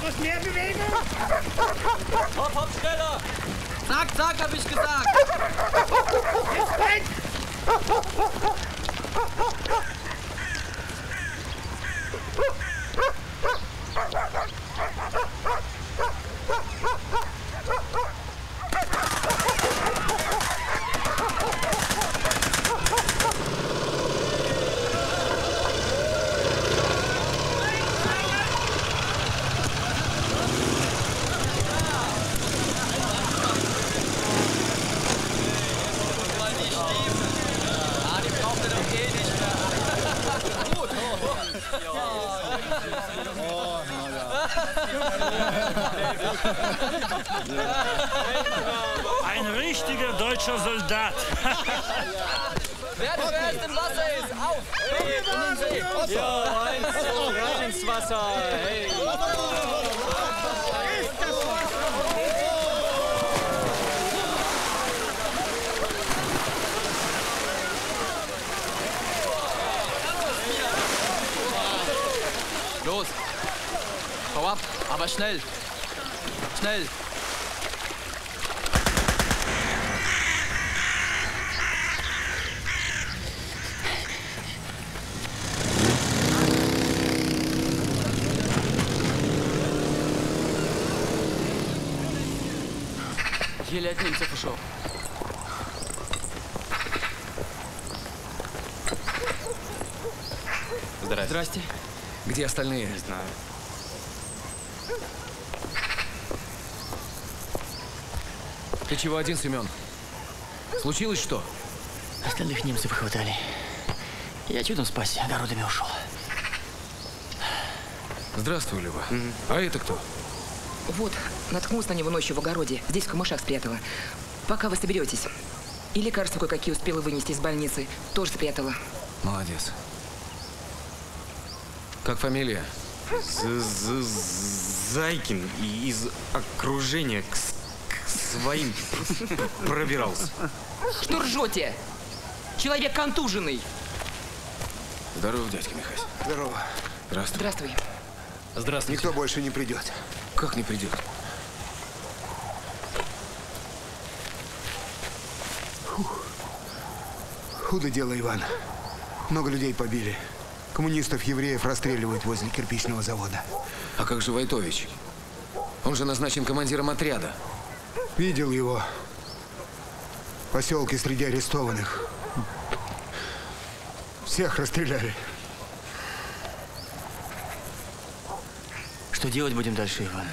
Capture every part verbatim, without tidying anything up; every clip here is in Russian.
Etwas mehr Bewegung! Hopp, hopp, schneller! Zack, zack, hab ich gesagt! Jetzt rein! Ein richtiger deutscher Soldat. Wer zuerst im Wasser ist, auf! Hey, in den See! Ja, eins, zwei, ins Wasser! Hey! Los! Hau ab, aber schnell! Schnell! Еле от немцев ушел. Здрасте. Здрасте. Где остальные? Не знаю. Ты чего один, Семен? Случилось что? Остальных немцев хватали. Я чудом спасся, огородами ушел. Здравствуй, Люба. Mm-hmm. А это кто? Вот, наткнулась на него ночью в огороде. Здесь в камышах спрятала. Пока вы соберетесь. И лекарства кое-какие успела вынести из больницы. Тоже спрятала. Молодец. Как фамилия? Зайкин из окружения к, к своим пробирался. Что ржете? Человек контуженный. Здорово, дядька Михась. Здорово. Здравствуй. Здравствуй. Здравствуйте. Никто больше не придет. Как не придет? Фух. Худо дело, Иван. Много людей побили. Коммунистов, евреев расстреливают возле кирпичного завода. А как же Войтович? Он же назначен командиром отряда. Видел его. В поселке среди арестованных. Всех расстреляли. Что делать будем дальше, Иван?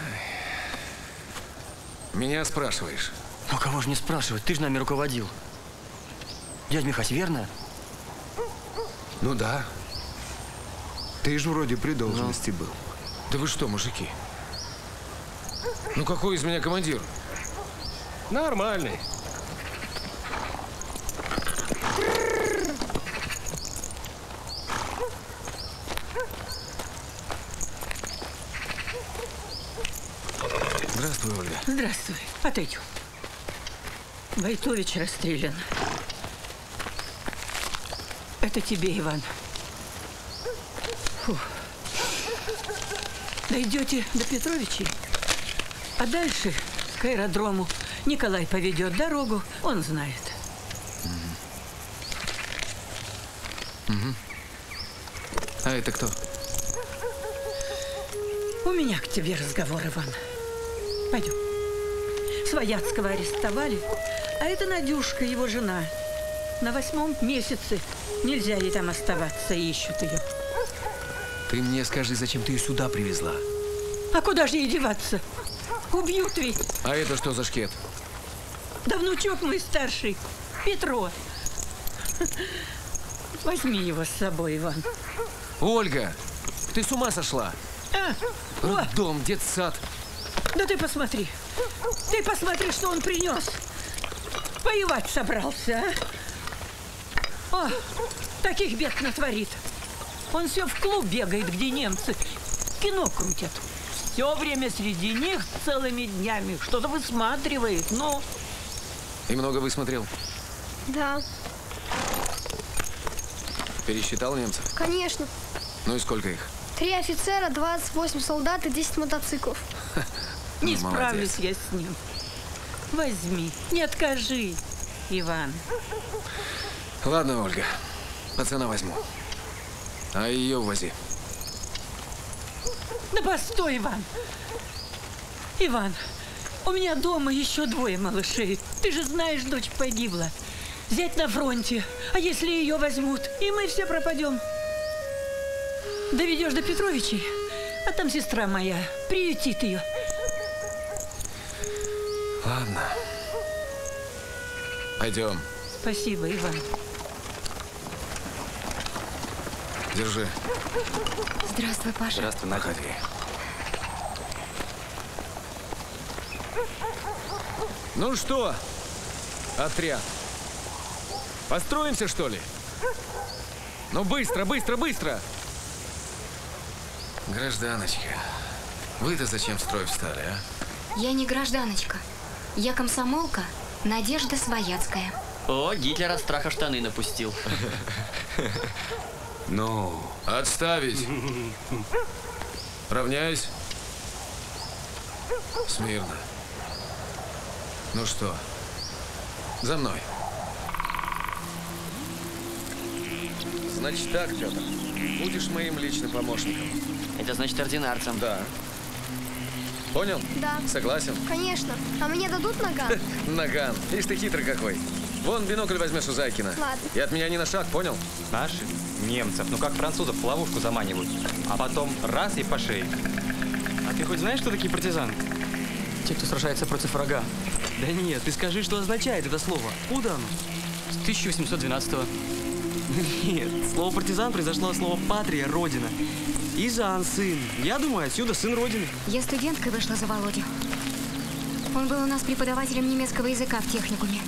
Меня спрашиваешь? Ну, кого же не спрашивать? Ты же нами руководил. Дядь Михась, верно? Ну да. Ты же вроде при должности был. Да вы что, мужики? Ну какой из меня командир? Нормальный. Здравствуй, Ольга. Здравствуй. Отойдем. Войтович расстрелян. Это тебе, Иван. Фу. Дойдете до Петровичей, а дальше к аэродрому. Николай поведет дорогу, он знает. Угу. Угу. А это кто? У меня к тебе разговор, Иван. Пойдем. Свояцкого арестовали, а это Надюшка, его жена. На восьмом месяце. Нельзя ей там оставаться, ищут ее. Ты мне скажи, зачем ты ее сюда привезла? А куда же ей деваться? Убьют ведь. А это что за шкет? Да внучок мой старший, Петро. Возьми его с собой, Иван. Ольга, ты с ума сошла? А, Роддом, детсад. Да ты посмотри. Ты посмотри, что он принес. Воевать собрался, а? О, таких бед натворит. Он все в клуб бегает, где немцы кино крутят. Все время среди них целыми днями что-то высматривает, ну. И много высмотрел? Да. Пересчитал немцев? Конечно. Ну и сколько их? Три офицера, двадцать восемь солдат и десять мотоциклов. Не Ну, справлюсь я с ним. Возьми, не откажи, Иван. Ладно, Ольга, пацана возьму. А ее увози. Да постой, Иван. Иван, у меня дома еще двое малышей. Ты же знаешь, дочь погибла. Зять на фронте. А если ее возьмут, и мы все пропадем? Доведешь до Петровичей, а там сестра моя приютит ее. Ладно. Пойдем. Спасибо, Иван. Держи. Здравствуй, Паша. Здравствуй, Надя. Проходи. Ну что, отряд, построимся, что ли? Ну быстро, быстро, быстро! Гражданочка, вы-то зачем в строй встали, а? Я не гражданочка. Я комсомолка Надежда Свояцкая. О, Гитлер от страха штаны напустил. Ну, отставить. Равняюсь. Смирно. Ну что, за мной. Значит так, Петр, будешь моим личным помощником. Это значит ординарцем. Да. Понял? Да. Согласен? Конечно. А мне дадут наган? Наган. Ишь ты хитрый какой. Вон бинокль возьмешь у Зайкина. Ладно. И от меня ни на шаг, понял? Наши? Немцев. Ну как французов в ловушку заманивают. А потом раз и по шее. А ты хоть знаешь, что такие партизаны? Те, кто сражается против врага. Да нет, ты скажи, что означает это слово. Куда оно? С тысяча восемьсот двенадцатого. Нет, слово партизан произошло от слова патрия, родина. Изан, сын. Я думаю, отсюда сын родины. Я студенткой вышла за Володю. Он был у нас преподавателем немецкого языка в техникуме.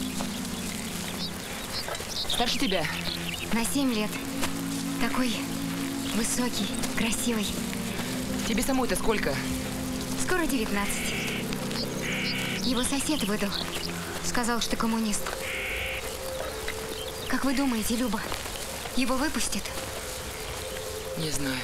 Старше тебя. На семь лет. Такой высокий, красивый. Тебе самой-то сколько? Скоро девятнадцать. Его сосед выдал. Сказал, что коммунист. Как вы думаете, Люба, его выпустят? Не знаю.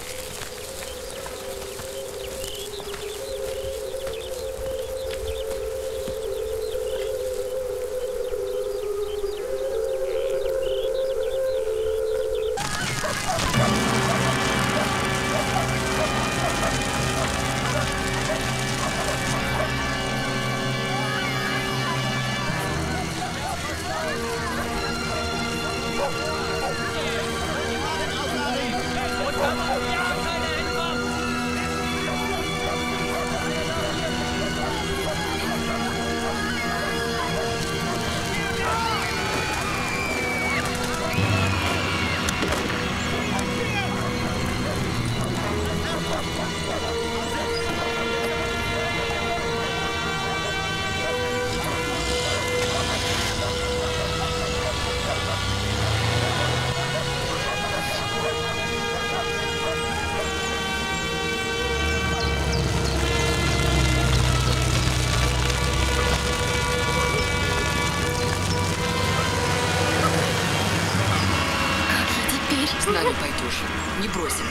С нами пойдешь. Не бросим.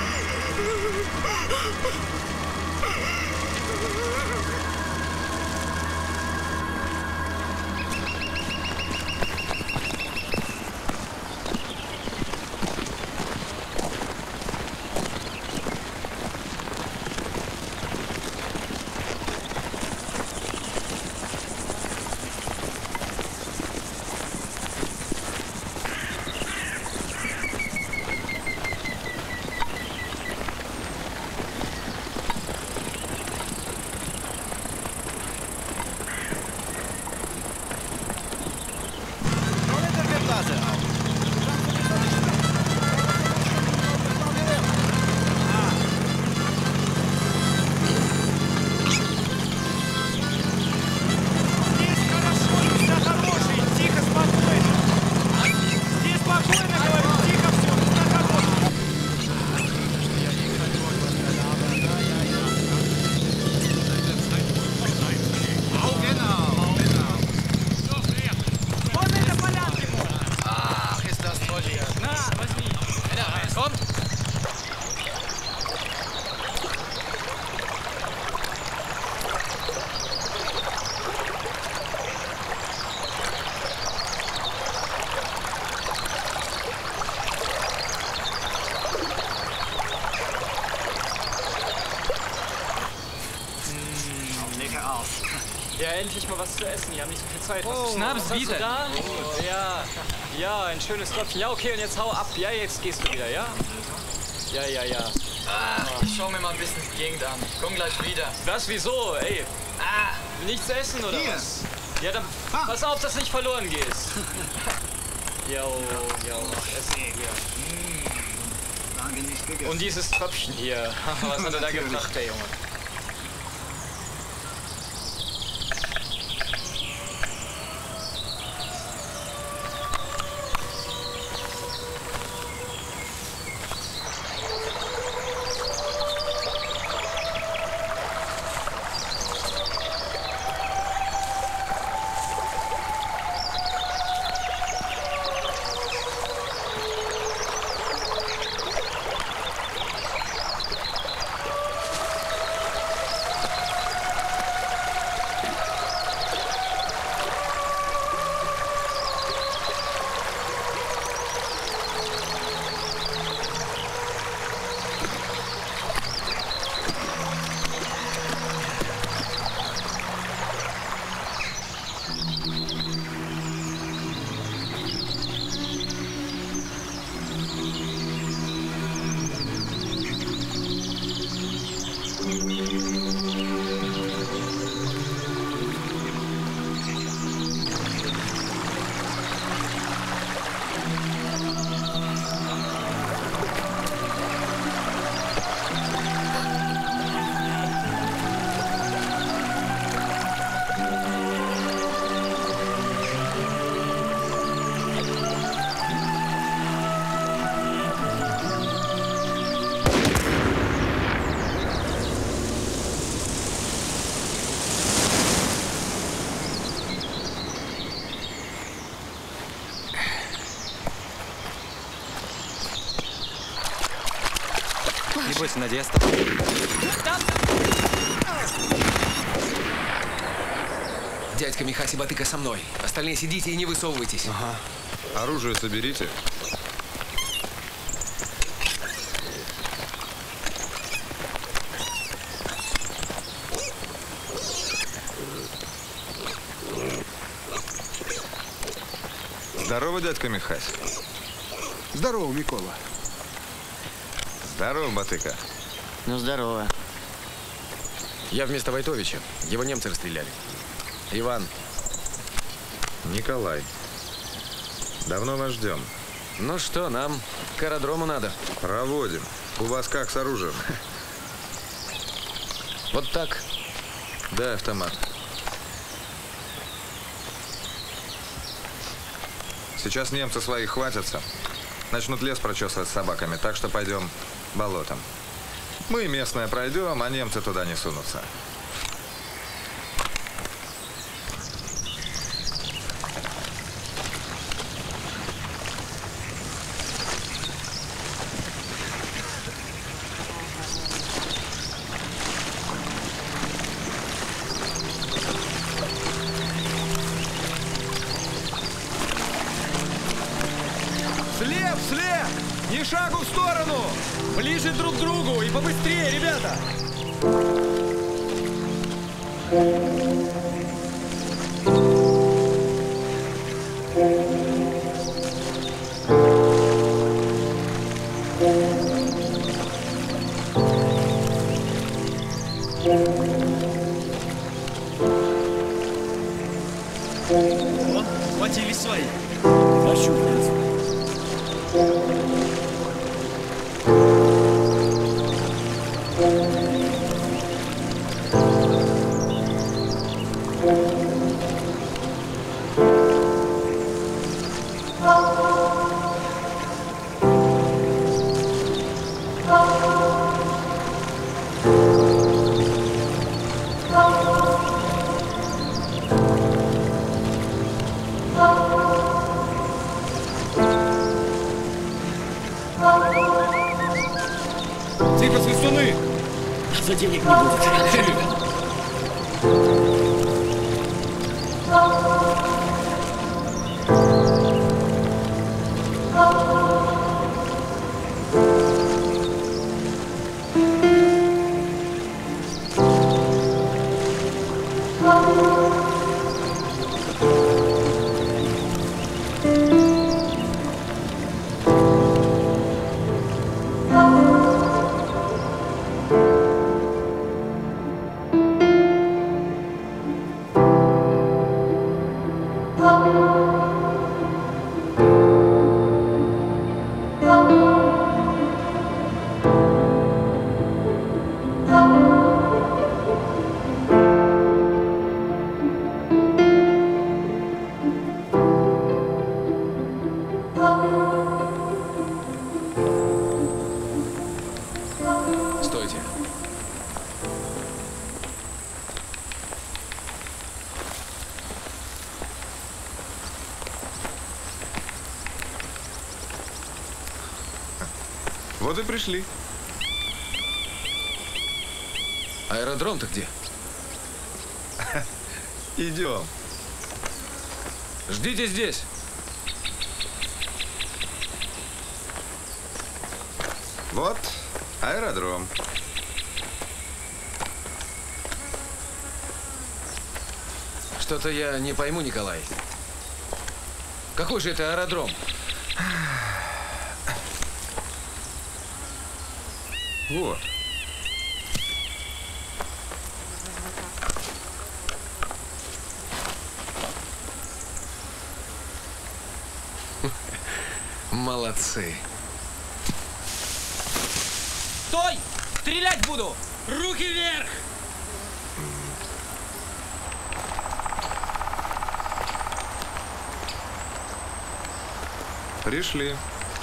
Ja, endlich mal was zu essen. Die haben nicht so viel Zeit. Oh, Schnaps, was hast bitte. du da? Ja, ja, ein schönes Tröpfchen. Ja, okay, und jetzt hau ab. Ja, jetzt gehst du wieder, ja? Ja, ja, ja. Ah, ich schau mir mal ein bisschen die Gegend an. Komm gleich wieder. Was, wieso? Ey, Ah, nichts zu essen oder Hier. was? Ja, dann pass auf, dass du nicht verloren gehst. Jo, jo, Essen hier. Lange nicht gegessen. Und dieses Tröpfchen hier. Was hat er da gebracht, der Junge? Не бойся, Надя, я с тобой. Дядька Михась и Батыка со мной. Остальные сидите и не высовывайтесь. Ага. Оружие соберите. Здорово, дядька Михась. Здорово, Микола. Здорово, Батыка. Ну, здорово. Я вместо Войтовича. Его немцы расстреляли. Иван. Николай. Давно вас ждем. Ну что, нам к аэродрому надо. Проводим. У вас как с оружием? Вот так. Дай автомат. Сейчас немцы своих хватятся. Начнут лес прочесывать с собаками, так что пойдем болотом. Мы местное пройдем, а немцы туда не сунутся. Слеп, слеп! Ни шагу в сторону! Ближе друг к другу и побыстрее, ребята! Вот, хватились свои. Ощупались. Тихо, свистуны! За денег не будет. Oh, Стойте. Вот и пришли. Аэродром-то где? Идем. Ждите здесь. Вот аэродром. Что-то я не пойму, Николай. Какой же это аэродром? Вот. Молодцы. Стой! Стрелять буду! Руки вверх! Пришли.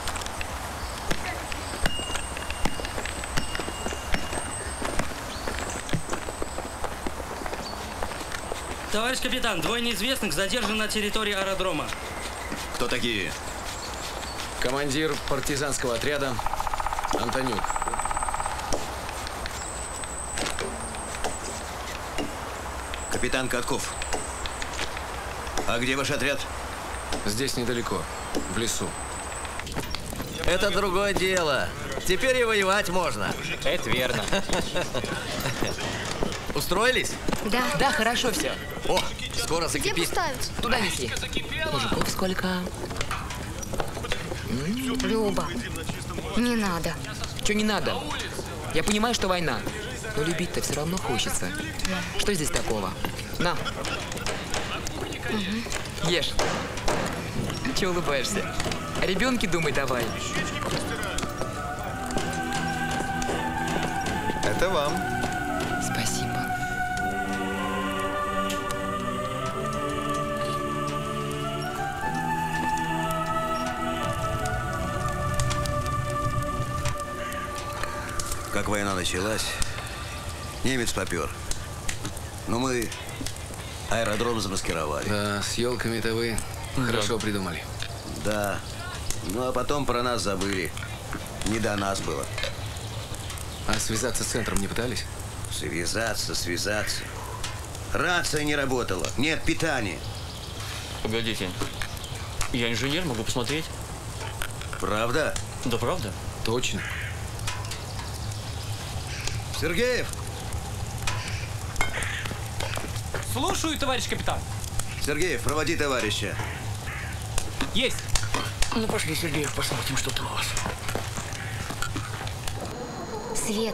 Товарищ капитан, двое неизвестных задержаны на территории аэродрома. Кто такие? Командир партизанского отряда Антонюк. Капитан Катков. А где ваш отряд? Здесь недалеко, в лесу. Это другое дело. Теперь и воевать можно. Это верно. Устроились? Да. Да, хорошо все. О, скоро Где закипит. поставить? Туда неси. Мужиков сколько? Люба, не надо. Что не надо? Я понимаю, что война. Но любить-то все равно хочется. Что здесь такого? На. Угу. Ешь. Чего улыбаешься? О ребенке думай давай. Это вам. Спасибо. Как война началась, немец попер. Но мы аэродром замаскировали. Да, с елками-то вы хорошо придумали. Да. Ну а потом про нас забыли. Не до нас было. А связаться с центром не пытались? Связаться, связаться. Рация не работала. Нет питания. Погодите. Я инженер, могу посмотреть. Правда? Да правда. Точно. Сергеев! Слушаю, товарищ капитан. Сергеев, проводи товарища. Есть. Ну пошли, Сергеев, посмотрим, что там у вас. Свет.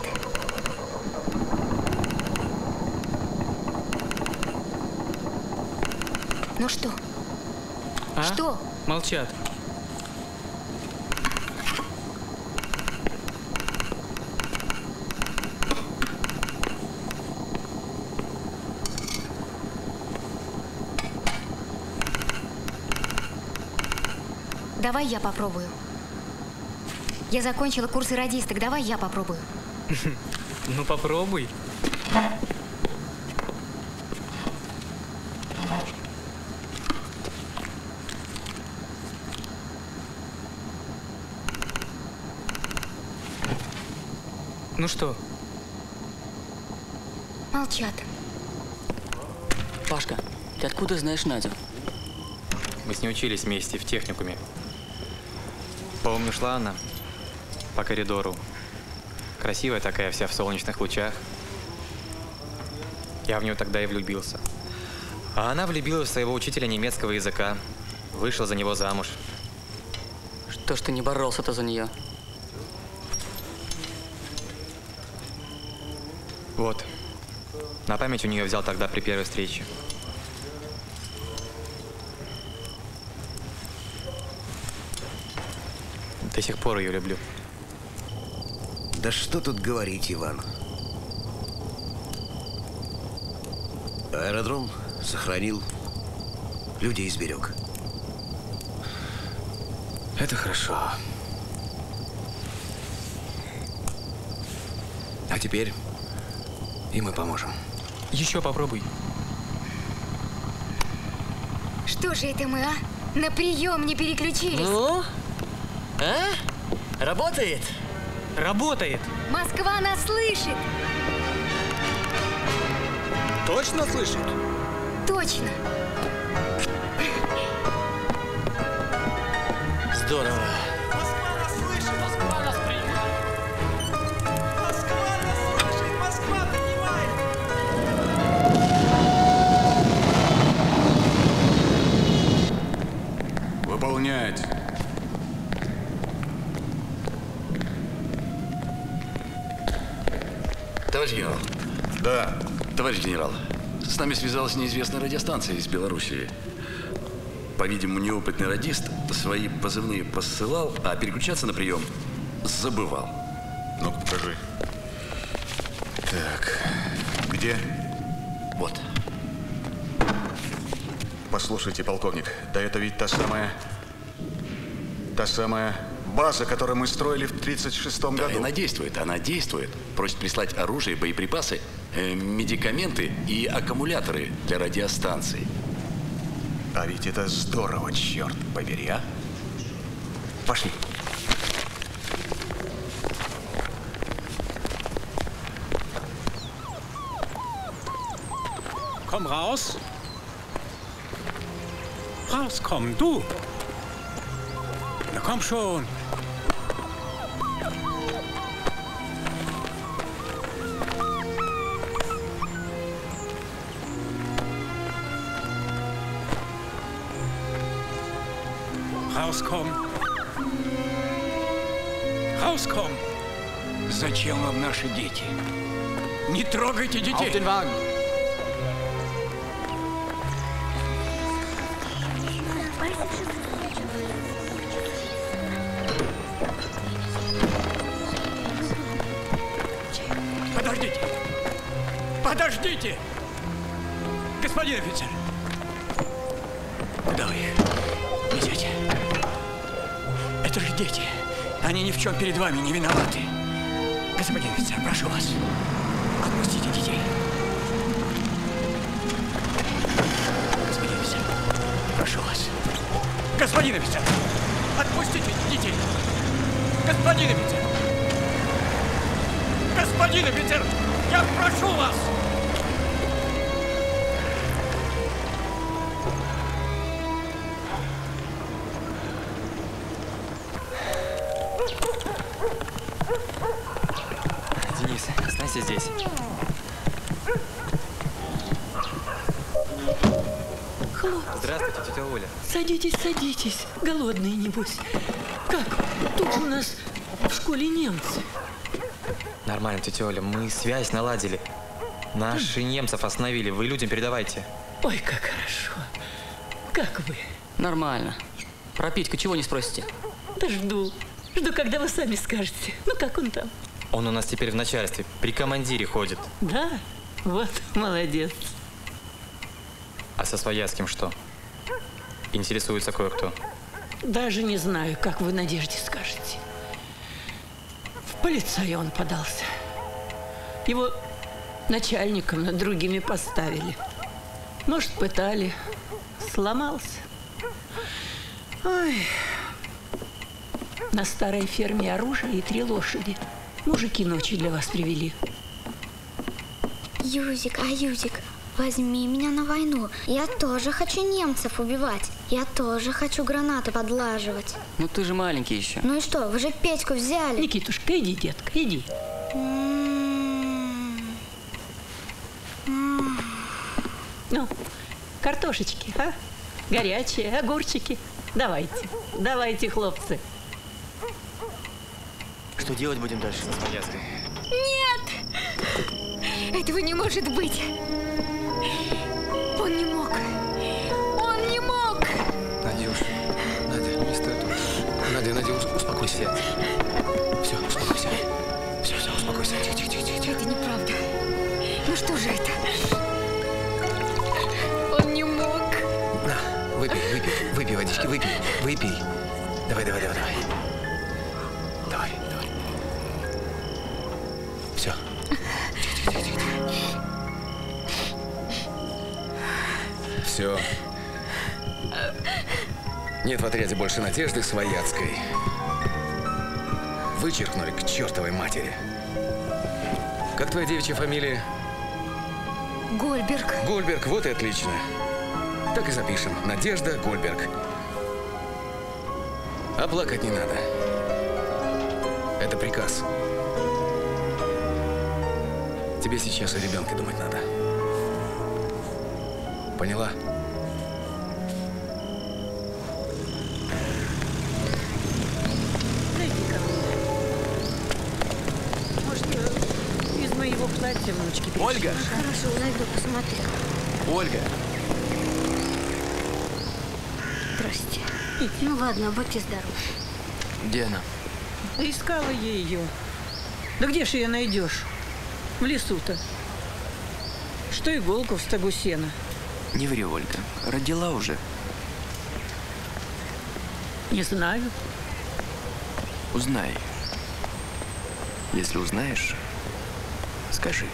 Ну что? А? Что? Молчат. Давай я попробую. Я закончила курсы радисток. Давай я попробую. Ну попробуй. Ну что? Молчат. Пашка, ты откуда знаешь Надю? Мы с ней учились вместе в техникуме. Помню, шла она по коридору. Красивая такая, вся в солнечных лучах. Я в нее тогда и влюбился. А она влюбилась в своего учителя немецкого языка. Вышла за него замуж. Что ж ты не боролся-то за нее? Вот. На память у нее взял тогда при первой встрече. До сих пор ее люблю. Да что тут говорить, Иван? Аэродром сохранил, людей сберег. Это хорошо. А теперь и мы поможем. Еще попробуй. Что же это мы, а? На прием не переключились. Ну? А? Работает? Работает. Москва нас слышит. Точно слышит? Точно. Здорово. Москва нас слышит! Москва нас принимает! Москва нас слышит! Москва принимает! Выполнять. Товарищ генерал. Да. Товарищ генерал, с нами связалась неизвестная радиостанция из Белоруссии. По-видимому, неопытный радист свои позывные посылал, а переключаться на прием забывал. Ну-ка, покажи. Так, где? Вот. Послушайте, полковник, да это ведь та самая... Та самая база, которую мы строили в тридцать шестом Да, году. она действует, она действует. Просит прислать оружие, боеприпасы, э, медикаменты и аккумуляторы для радиостанции. А ведь это здорово, черт побери, а? Пошли. Komm raus. Rauskommen, du. Na komm schon. Rauskommen. Rauskommen. Зачем вам наши дети? Не трогайте детей! Auf den Wagen! Подождите! Подождите! Господин офицер! Куда вы их несете? Это же дети. Они ни в чем перед вами не виноваты. Господин офицер, прошу вас, отпустите детей. Господин офицер, прошу вас. Господин офицер, отпустите детей. Господин офицер! Господин офицер, я прошу вас! Денис, останься здесь. Хлопцы. Здравствуйте, тетя Оля. Садитесь, садитесь. Голодные, небось. Как? Тут у нас в школе немцы. Нормально, тетя Оля, мы связь наладили. Наши немцев остановили. Вы людям передавайте. Ой, как хорошо. Как вы? Нормально. Про Петьку чего не спросите? Да жду. Жду, когда вы сами скажете. Ну, как он там? Он у нас теперь в начальстве. При командире ходит. Да? Вот, молодец. А со Свояцким что? Интересуется кое-кто. Даже не знаю, как вы Надежде скажете. В полицай он подался. Его начальником над другими поставили. Может, пытали. Сломался. Ой. На старой ферме оружие и три лошади. Мужики ночью для вас привели. Юзик, а Юзик, возьми меня на войну. Я тоже хочу немцев убивать. Я тоже хочу гранаты подлаживать. Ну ты же маленький еще. Ну и что, вы же Петьку взяли. Никитушка, иди, детка, иди. Ну, картошечки, а? Горячие, огурчики. Давайте, давайте, хлопцы. Что делать будем дальше? Нет! Этого не может быть! Он не мог! Он не мог! Надюш, Надя, не стоит. Надя, Надя, успокойся. Все, успокойся. Все, все, успокойся. Тихо, тихо, тихо, тихо. Это неправда. Ну что же это? Он не мог. На, выпей, выпей, выпей водички, выпей, выпей. Давай, давай, давай, давай. Давай, давай. Все. Все. Нет в отряде больше Надежды Свояцкой. Вычеркнули к чертовой матери. Как твоя девичья фамилия? Гольберг. Гольберг, вот и отлично. Так и запишем. Надежда Гольберг. А плакать не надо. Это приказ. Тебе сейчас о ребенке думать надо. Поняла? Зайди-ка. Может, из моего платья внучки перешли? Ольга! Хорошо, зайду, посмотрю. Ольга! Здрасте. Ну ладно, будьте здоровы. Где она? Искала я ее. Да где ж ее найдешь? В лесу-то. Что иголку в стогу сена. Не ври, Ольга. Родила уже. Не знаю. Узнай. Если узнаешь, скажи.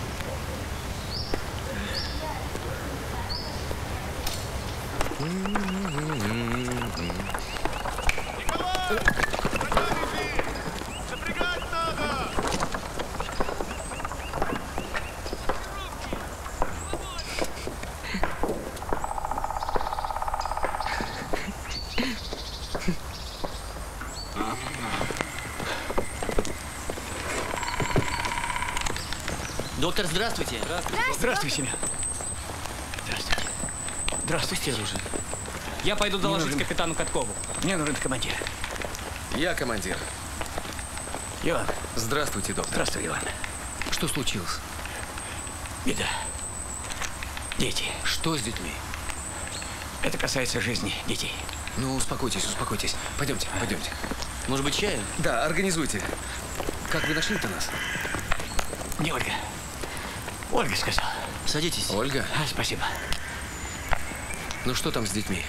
Доктор, здравствуйте. Здравствуйте. Здравствуй, Семен. Здравствуйте. Здравствуйте, оружие. Я пойду доложить капитану Каткову. Мне нужен командир. Я командир. Иван. Здравствуйте, доктор. Здравствуй, Иван. Что случилось? Беда. Дети. Что с детьми? Это касается жизни детей. Ну, успокойтесь, успокойтесь. Пойдемте, пойдемте. Может быть, чаю? Да, организуйте. Как вы нашли-то нас? Не Ольга. Ольга сказала. Садитесь. Ольга? А, спасибо. Ну, что там с детьми?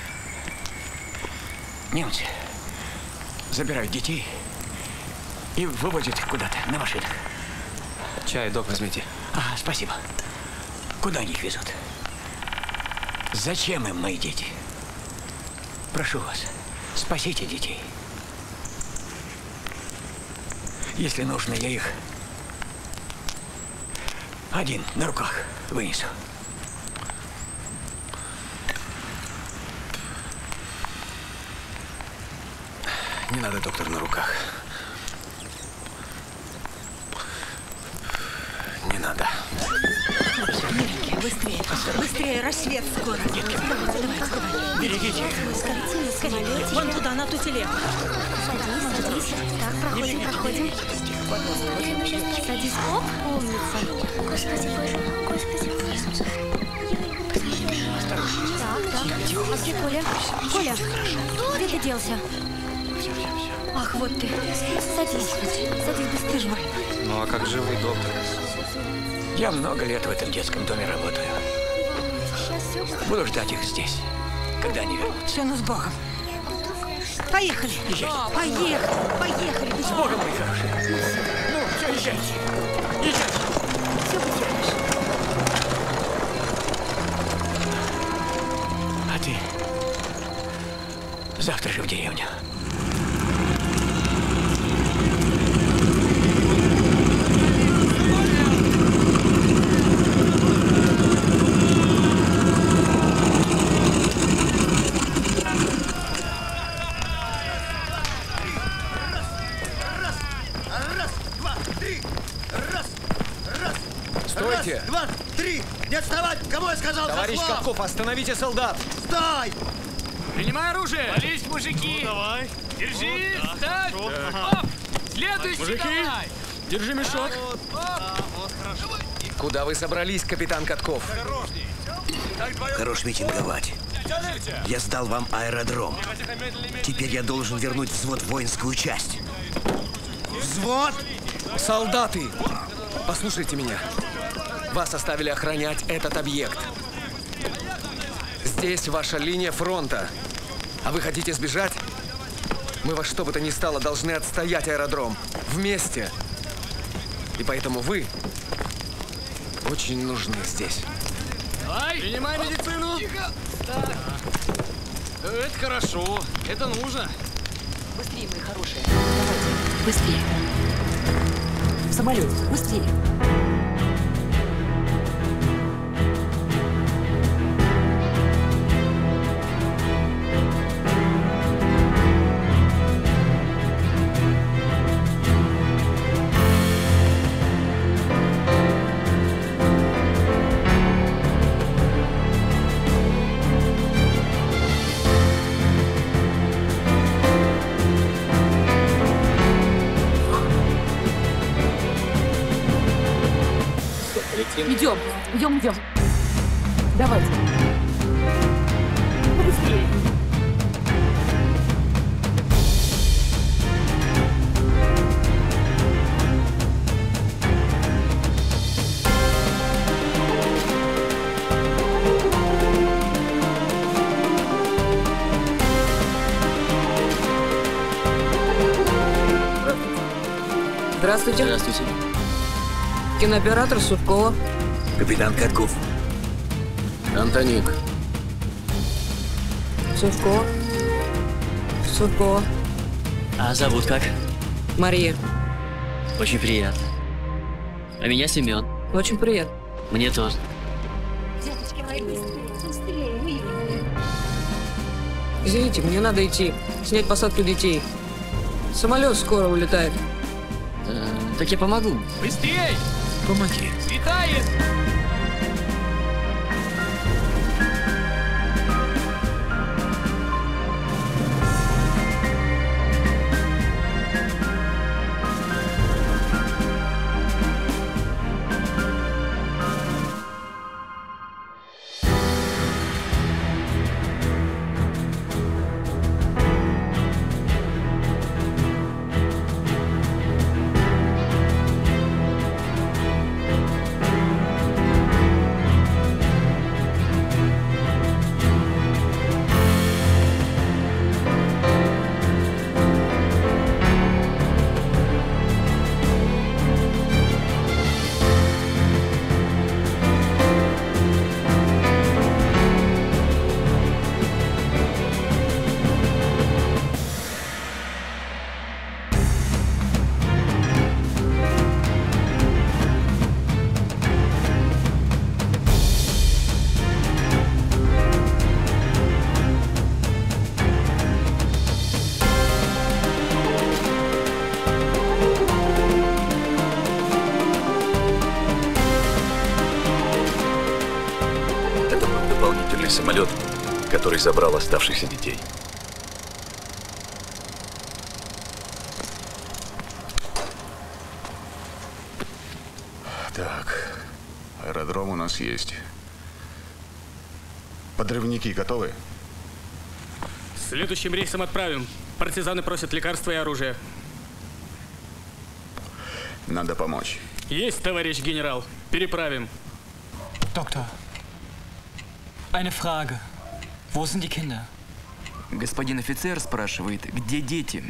Немцы забирают детей и вывозят их куда-то на машинах. Чай, доктор. Возьмите. А, спасибо. Куда они их везут? Зачем им мои дети? Прошу вас, спасите детей. Если нужно, я их один на руках вынесу. Не надо, доктор, на руках. Не надо. Миленькие, быстрее. Быстрее, рассвет скоро. Давайте, давайте. Берегите. Скорее, скорее. Вон туда, на ту телегу. Садись, садись. Так, проходим, проходим. Садись. Оп, умница. Господи, боже, господи, боже. Так, так. А где Коля? Коля, где ты делся? Ах, вот ты. Садись. Садись быстрее. Ну а как же вы, доктор? Я много лет в этом детском доме работаю. Буду ждать их здесь, когда они вернутся. Все, ну с Богом. Поехали. Езжайте. Поехали. Поехали. С Богом, мои хорошие. Ну, все, езжайте. Езжайте. Все будет хорошо. А ты завтра же в деревню. Стойте! Раз, два, три! Не отставать! Кому я сказал? Товарищ Заслав! Катков, остановите солдат! Стой! Принимай оружие! Полезь, мужики! Ну, давай! Держи! Вот, да. Ставь! Да. Оп! Следующий Мужики, давай! держи мешок! Вот, да, вот, хорошо. Куда вы собрались, капитан Катков? Хорош митинговать. Я сдал вам аэродром. Теперь я должен вернуть взвод в воинскую часть. Взвод? Солдаты! Послушайте меня. Вас оставили охранять этот объект. Здесь ваша линия фронта. А вы хотите сбежать? Мы во что бы то ни стало должны отстоять аэродром. Вместе. И поэтому вы очень нужны здесь. Давай, принимай медицину. Тихо. Так. Это хорошо, это нужно. Быстрее, мои хорошие. Давайте, быстрее. В самолет, быстрее. Идем, идем, идем. Давайте. Быстрее. Здравствуйте. Здравствуйте. Кинооператор Сувкова. Капитан Катков. Антоник. Сувкова. Сувкова. А зовут как? Мария. Очень приятно. А меня Семен. Очень приятно. Мне тоже. Деточки мои, быстрее, быстрее, выехали. Извините, мне надо идти. Снять посадку детей. Самолет скоро улетает. Э, так я помогу. Быстрей! Помоги. Светает! Самолет, который забрал оставшихся детей. Так, аэродром у нас есть. Подрывники готовы? Следующим рейсом отправим. Партизаны просят лекарства и оружие. Надо помочь. Есть, товарищ генерал. Переправим. Доктор, eine Frage. Wo sind die Kinder? Господин офицер спрашивает, где дети?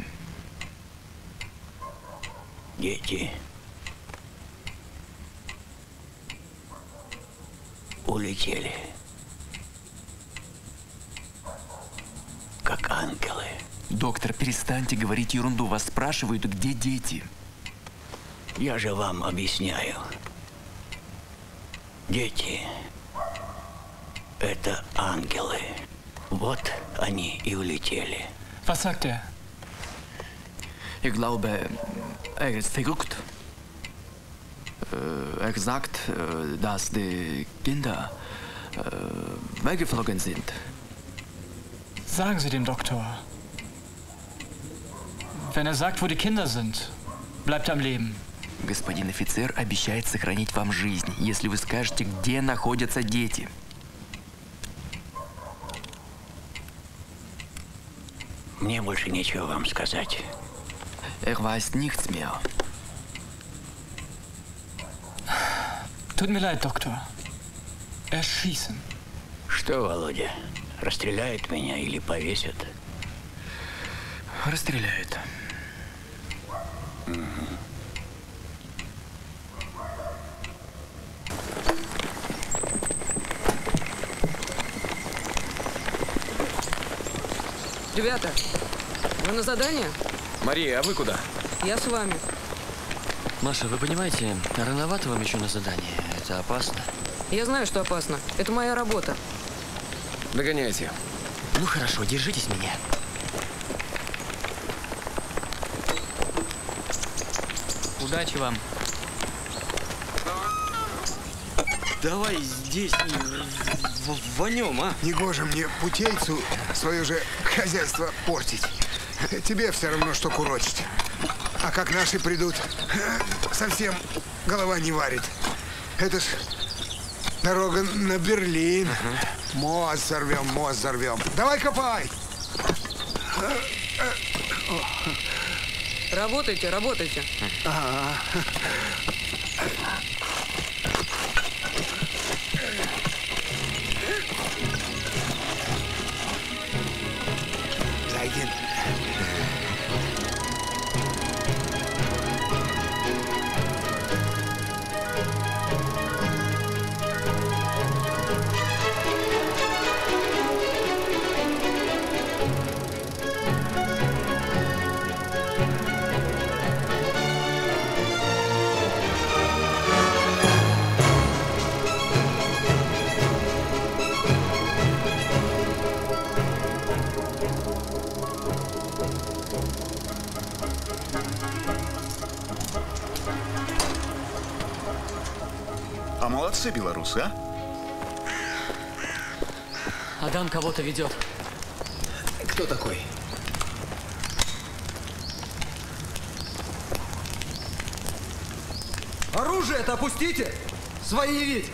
Дети улетели, как ангелы. Доктор, перестаньте говорить ерунду. Вас спрашивают, где дети? Я же вам объясняю. Дети – это ангелы. Вот они и улетели. Was sagt er? Ich glaube, er ist verrückt. Äh, Er sagt, äh, dass die Kinder äh, weggeflogen sind. Sagen Sie dem Doktor. Wenn er sagt, wo die Kinder sind, bleibt er am Leben. Господин офицер обещает сохранить вам жизнь, если вы скажете, где находятся дети. Мне больше нечего вам сказать. Er weiß nichts mehr. Tut mir leid, Doktor. Erschießen. Что, Володя, расстреляет меня или повесят? Расстреляют. Мгм. Ребята, вы на задание? Мария, а вы куда? Я с вами. Маша, вы понимаете, рановато вам еще на задание. Это опасно. Я знаю, что опасно. Это моя работа. Догоняйте. Ну хорошо, держитесь меня. Удачи вам. Давай здесь вонем, а? Негоже мне путейцу свое же хозяйство портить. Тебе все равно, что курочить. А как наши придут, совсем голова не варит. Это ж дорога на Берлин. Ага. Мост взорвем, мост взорвем. Давай копай! Работайте, работайте. Ага. Зайдем. А молодцы белорусы, а? Адам кого-то ведет. Кто такой? Оружие-то опустите! Свои явить!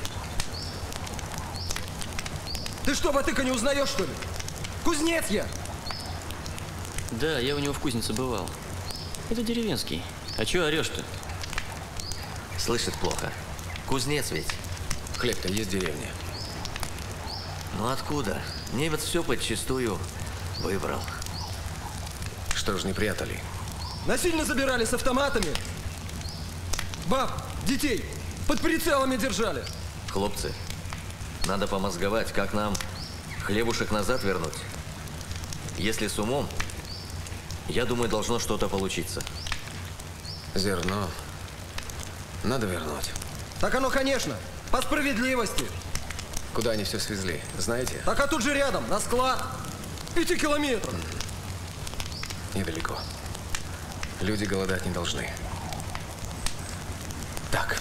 Ты что, Батыка, не узнаешь, что ли? Кузнец я! Да, я у него в кузнице бывал. Это деревенский. А чё орёшь-то? Слышит плохо. Кузнец ведь. Хлеб-то есть в деревне. Ну откуда? Немец все подчистую выбрал. Что ж не прятали? Насильно забирали с автоматами. Баб, детей под прицелами держали. Хлопцы, надо помозговать, как нам хлебушек назад вернуть. Если с умом, я думаю, должно что-то получиться. Зерно надо вернуть. Так оно, конечно, по справедливости. Куда они все свезли, знаете? Так а тут же рядом, на склад. Пяти километров. Недалеко. Люди голодать не должны. Так.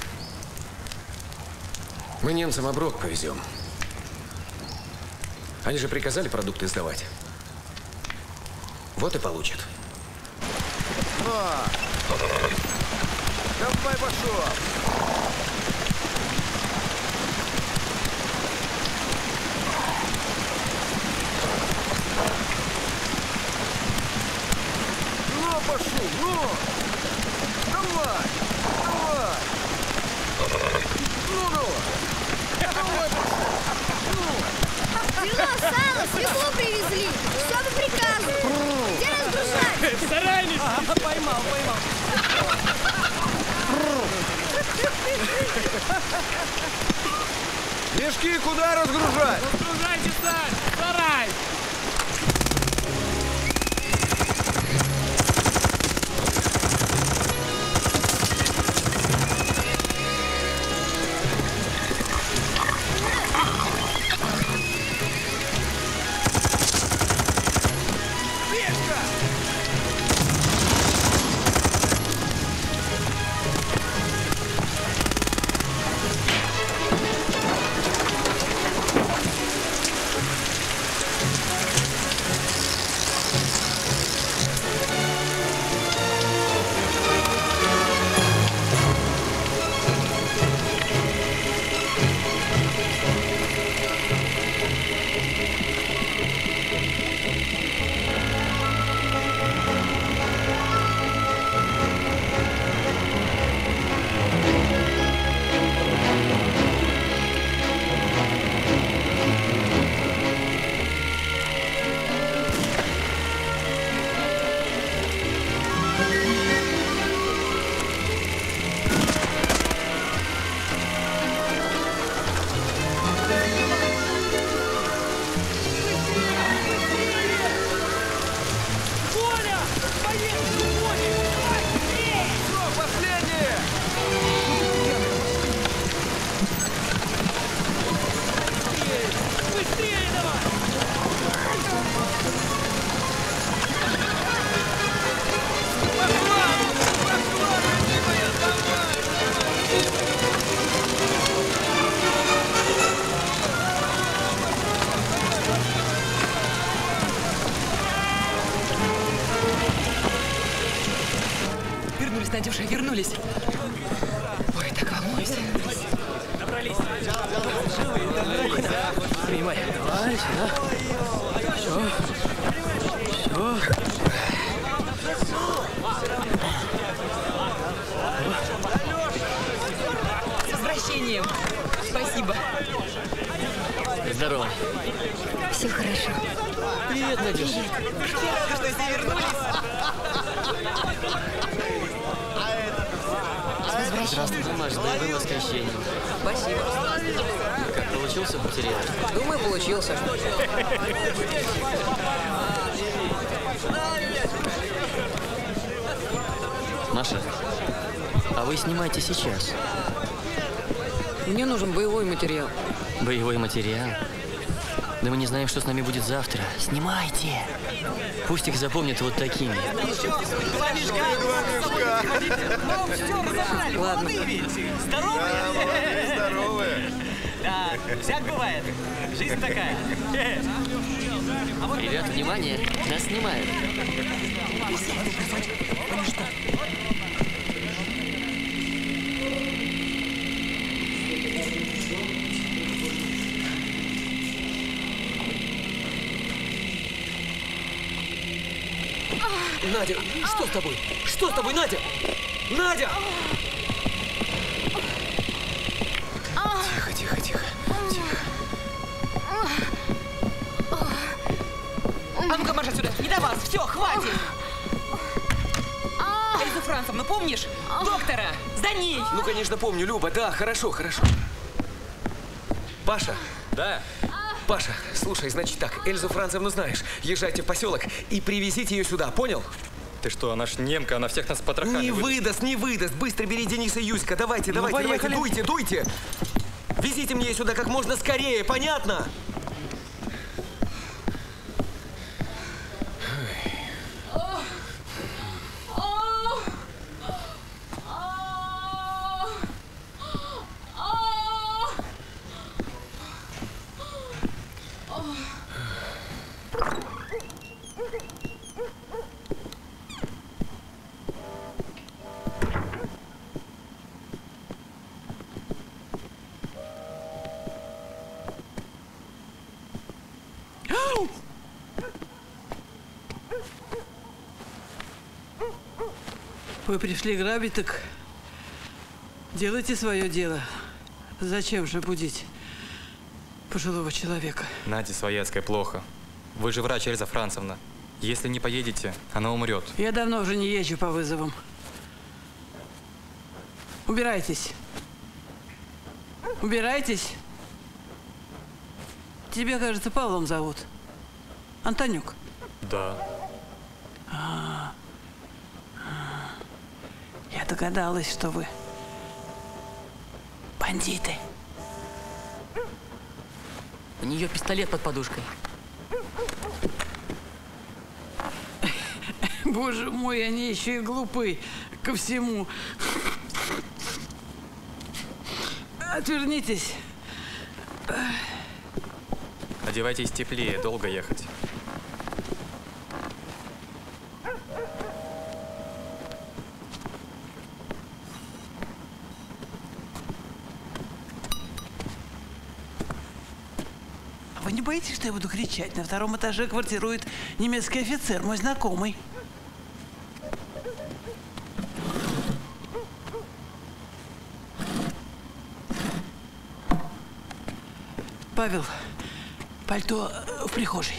Мы немцам оброк повезем. Они же приказали продукты сдавать. Вот и получат. Давай пошел! Ну, пошел, ну! Давай! Давай! Ну, давай! Давай, пошел! Ну! Крыло, сало, свекло привезли! Все по приказу! Где разгружать? Старайтесь! Поймал, поймал! Мешки куда разгружать? Разгружайте сами! Сарай! вернулись. Ой, так волнуюсь. Добрались. Принимай. Давай, сюда. Все. Все. С возвращением. Спасибо. Здорово. Все хорошо. Привет, Надюш. Рада, что все вернулись. Здравствуй, Маш, да и было воскресенье. Спасибо. Как, получился материал? Думаю, получился. Маша, а вы снимаете сейчас? Мне нужен боевой материал. Боевой материал? Да мы не знаем, что с нами будет завтра. Снимайте! Пусть их запомнят вот такими. Ладно. Здоровые? Здоровые. Да, всяк бывает. Жизнь такая. Ребят, внимание! Нас снимают. Надя, что с тобой? Что с тобой, Надя? Надя! Тихо, тихо, тихо. Тихо. А ну-ка, Маша, сюда. Не до вас. Все, хватит. Эльзу Францевну, помнишь? Доктора. За ней. Ну, конечно, помню, Люба. Да, хорошо, хорошо. Паша. Да. Паша, слушай, значит так, Эльзу Францевну знаешь. Езжайте в поселок и привезите ее сюда, понял? Ты что, она ж немка, она всех нас потрохами Не выдаст. выдаст, не выдаст. Быстро бери Дениса и Юська. Давайте, Ну, давайте, давайте, поехали. дуйте, дуйте. Везите мне ее сюда как можно скорее, понятно? Вы пришли грабить, так делайте свое дело. Зачем же будить пожилого человека? Наде Свояцкой плохо. Вы же врач, Эльза Францевна. Если не поедете, она умрет. Я давно уже не езжу по вызовам. Убирайтесь. Убирайтесь. Тебя, кажется, Павлом зовут. Антонюк. Да. А, а. Я догадалась, что вы бандиты. У нее пистолет под подушкой. Боже мой, они еще и глупы ко всему. Отвернитесь. Одевайтесь теплее, долго ехать. Вы не боитесь, что я буду кричать? На втором этаже квартирует немецкий офицер, мой знакомый. Павел, пальто в прихожей.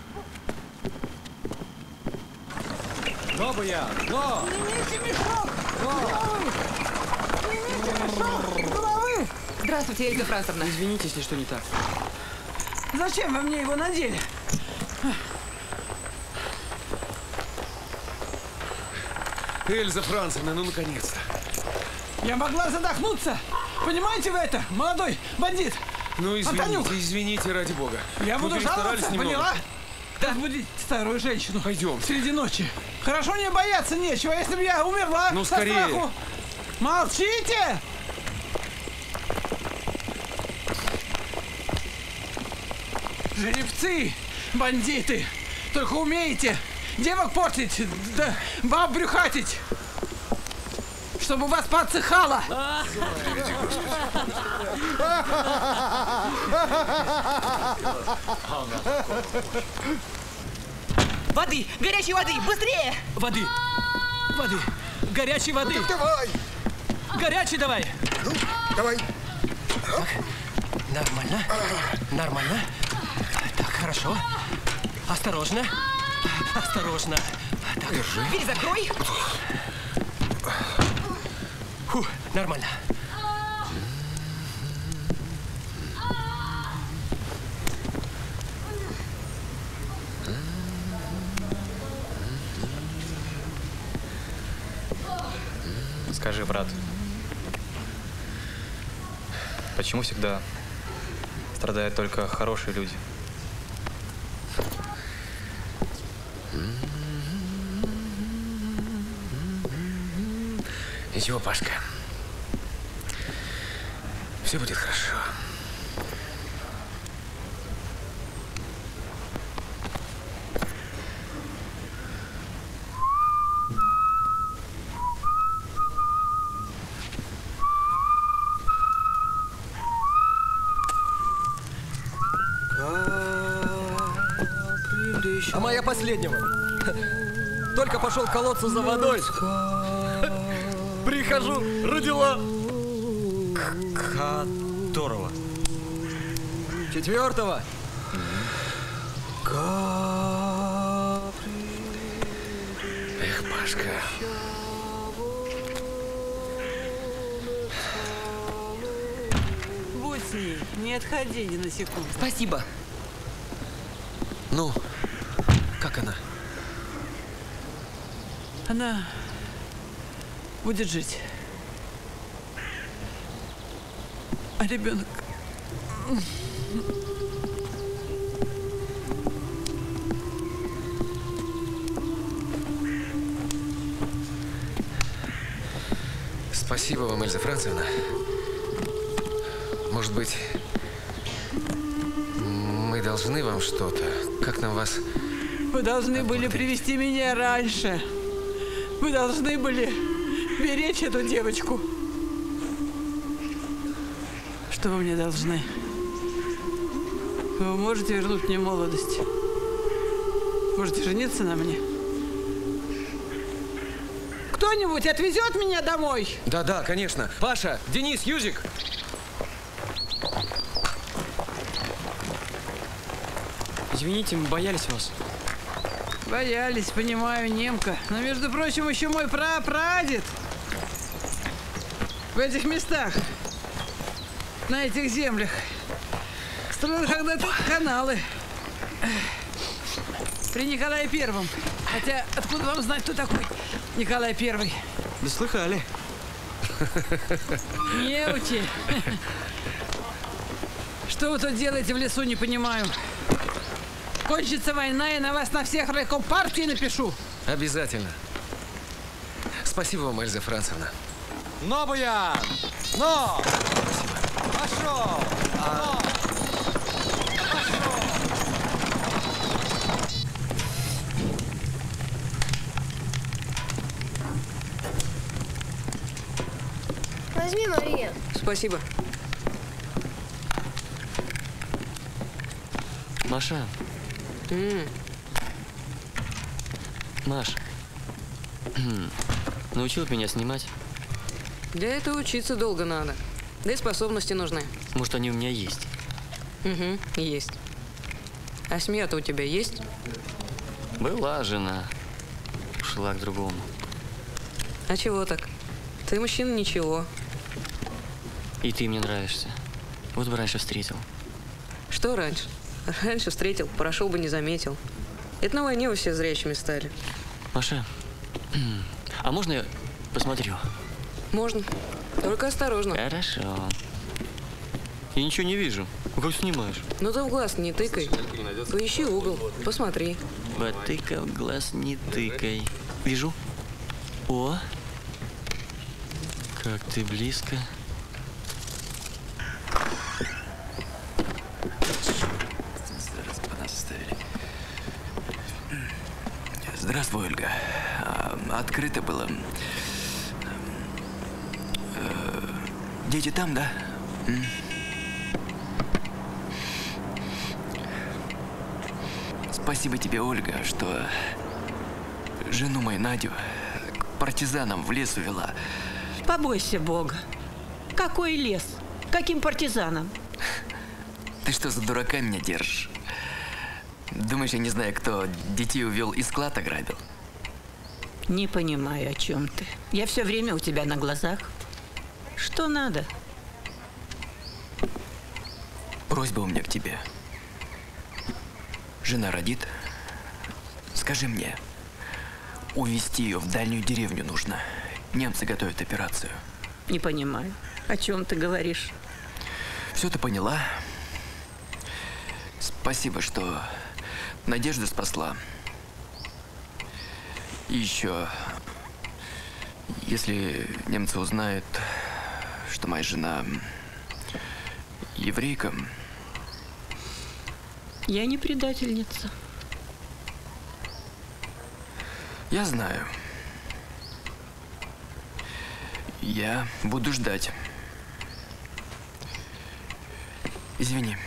Но бы я, но! Здравствуйте, Эльза Францевна. Извините, если что не так. Зачем вы мне его надели? Эльза Францевна, ну наконец-то. Я могла задохнуться. Понимаете вы это, молодой бандит? Ну извините, Антонюк. извините, ради бога. Я Мы буду перестарались жаловаться, немного. поняла? Разбудить старую женщину. Пойдем. Среди ночи. Хорошо, мне бояться нечего, если бы я умерла Ну, со скорее. страху. Молчите! Жеребцы, бандиты, только умеете девок портить, да баб брюхатить. чтобы у вас подсыхало. Воды! Горячей воды! Быстрее! Воды! Воды! Горячей воды! Ну, так давай! Горячей давай! Ну, давай! Так, нормально. Нормально. Так, хорошо. Осторожно. Осторожно. Так. Держи. Дверь закрой! Фу, нормально. Скажи, брат, почему всегда страдают только хорошие люди? Ничего, Пашка. Все будет хорошо. А моя последнего. Только пошел к колодцу за водой. Прихожу, родила. Которого? Четвертого. Эх, Пашка. Будь с ней, не отходи ни на секунду. Спасибо. Ну, как она? Она будет жить. А ребенок... Спасибо вам, Эльза Францевна. Может быть, мы должны вам что-то? Как нам вас... Вы должны были привести меня раньше. Вы должны были беречь эту девочку. Что вы мне должны? Вы можете вернуть мне молодость? Можете жениться на мне? Кто-нибудь отвезет меня домой? Да-да, конечно. Паша, Денис, Юзик. Извините, мы боялись вас. Боялись, понимаю, немка. Но, между прочим, еще мой прапрадед в этих местах, на этих землях, строил когда-то каналы при Николае Первом. Хотя, откуда вам знать, кто такой Николай Первый? Да слыхали. Неучи. Что вы тут делаете в лесу, не понимаю. Кончится война, и на вас на всех райком партии напишу. Обязательно. Спасибо вам, Эльза Францевна. Но, Буян! Но! Пошел! А... Возьми, Мария. Спасибо. Маша. М. Маш. Научил меня снимать. Для этого учиться долго надо. Да и способности нужны. Может, они у меня есть? Угу, есть. А семья-то у тебя есть? Была жена. Ушла к другому. А чего так? Ты мужчина ничего. И ты мне нравишься. Вот бы раньше встретил. Что раньше? Раньше встретил, прошел бы, не заметил. Это на войне вы все зрячими стали. Маша, а можно я посмотрю? Можно. Только осторожно. Хорошо. Я ничего не вижу. Как снимаешь? Ну ты в глаз не тыкай. Поищи угол, посмотри. Потыкай в глаз, не тыкай. Вижу. О! Как ты близко. Здравствуй, Ольга. А, открыто было. Дети там, да? М? Спасибо тебе, Ольга, что жену мою Надю к партизанам в лес увела. Побойся Бога. Какой лес? Каким партизанам? Ты что, за дурака меня держишь? Думаешь, я не знаю, кто детей увел и склад ограбил? Не понимаю, о чем ты. Я все время у тебя на глазах. Что надо? Просьба у меня к тебе. Жена родит. Скажи мне, увезти ее в дальнюю деревню нужно. Немцы готовят операцию. Не понимаю, о чем ты говоришь. Все ты поняла. Спасибо, что Надежду спасла. И еще, если немцы узнают, что моя жена еврейка... Я не предательница. Я знаю. Я буду ждать. Извини.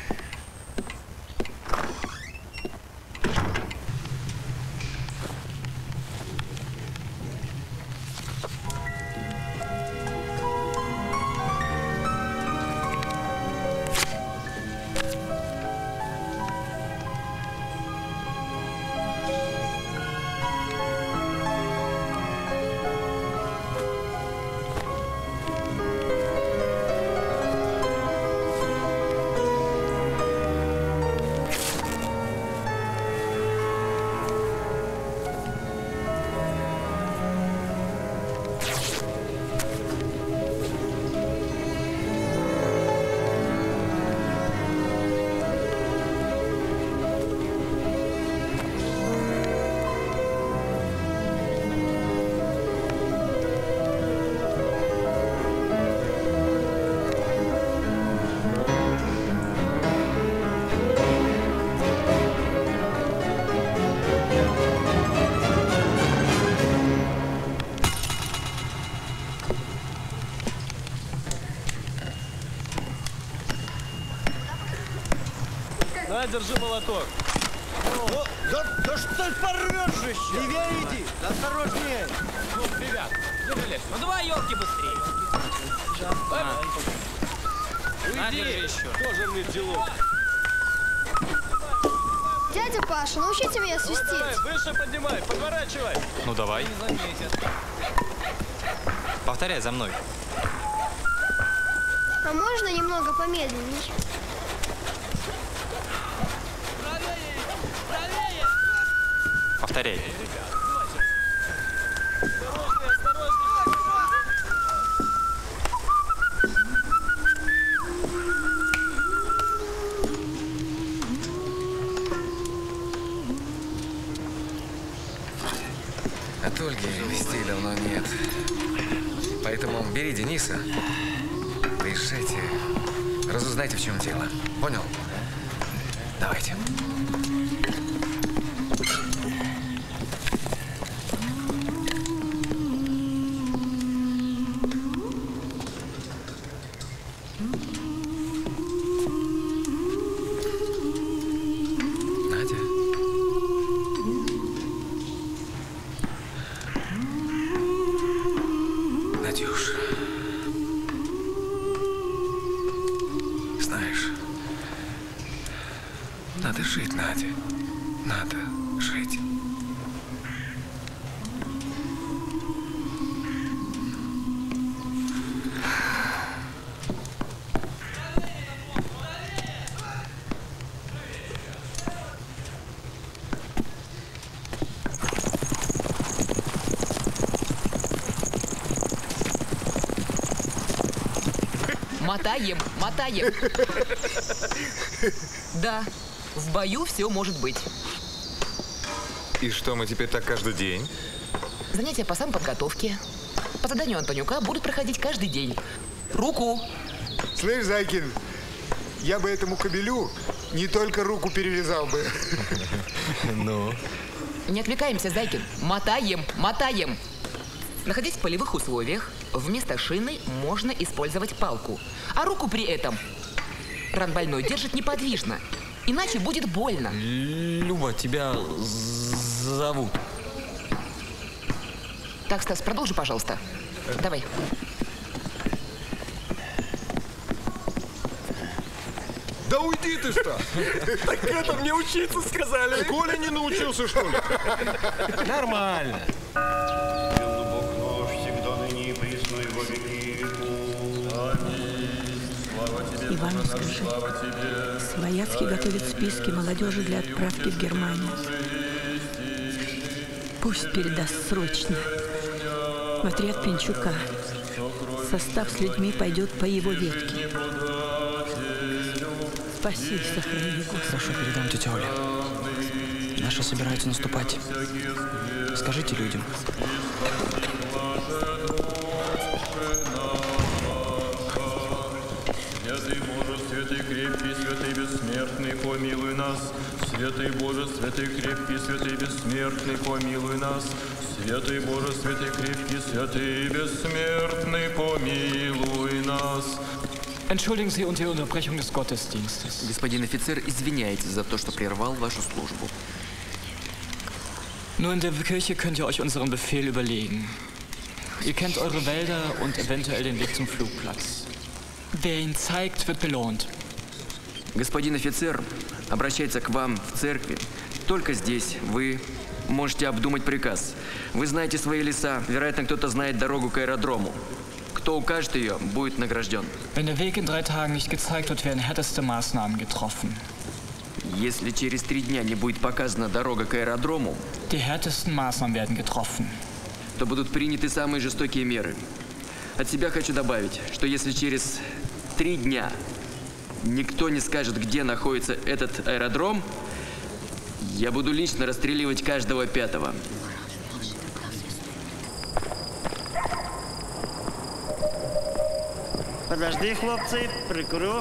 На, держи молоток. О, да, да что ты порвешь же еще? Левее иди, осторожнее. Ну, ребят, держались. Ну давай, елки, быстрее. А. Уйди, еще. Тоже мне дело. Дядя Паша, научите меня свистеть. Давай, давай, выше поднимай, подворачивай. Ну давай. Повторяй за мной. А можно немного помедленнее? Повторяй. От Ольги вестей давно нет. Поэтому бери Дениса, приезжайте, разузнайте, в чем дело. Понял? Давайте. Надо жить, Надя. Надо жить. Мотаем, мотаем. Да, в бою все может быть. И что, мы теперь так каждый день? Занятия по самоподготовке. По заданию Антонюка будут проходить каждый день. Руку. Слышь, Зайкин, я бы этому кобелю не только руку перерезал бы. Ну? Не отвлекаемся, Зайкин. Мотаем, мотаем. Находясь в полевых условиях, Вместо шины можно использовать палку, а руку при этом ран больной держит неподвижно, иначе будет больно. Люба, тебя зовут. Так, Стас, продолжи, пожалуйста. Давай. Да уйди ты, что? Так это мне учиться сказали. Коля не научился, что ли? Нормально. Ивану скажи, Свояцкий готовит списки молодежи для отправки в Германию. Пусть передаст срочно. В отряд Пинчука. Состав с людьми пойдет по его ветке. Спаси и сохрани, Господи. Хорошо, передам тете Оле. Наши собираются наступать. Скажите людям. Святый Боже, святый крепкий, святый бессмертный, помилуй нас. Святый Боже, святый крепкий, святый бессмертный, помилуй нас. Святый Боже, святый крепкий, святый бессмертный, помилуй нас. Entschuldigen Sie und die Unterbrechung des Gottesdienstes. Господин офицер, извиняйтесь за то, что прервал вашу службу. Nur in der Kirche könnt ihr euch unseren Befehl überlegen. Ihr kennt eure Wälder und eventuell den Weg zum Flugplatz. Wer ihn zeigt, wird belohnt. Господин офицер обращается к вам в церкви. Только здесь вы можете обдумать приказ. Вы знаете свои леса. Вероятно, кто-то знает дорогу к аэродрому. Кто укажет ее, будет награжден. Wenn der Weg in drei Tagen nicht gezeigt wird, werden härteste Maßnahmen getroffen. Если через три дня не будет показана дорога к аэродрому, Die härtesten Maßnahmen werden getroffen. то будут приняты самые жестокие меры. От себя хочу добавить, что если через три дня никто не скажет, где находится этот аэродром, я буду лично расстреливать каждого пятого. Подожди, хлопцы, прикурю.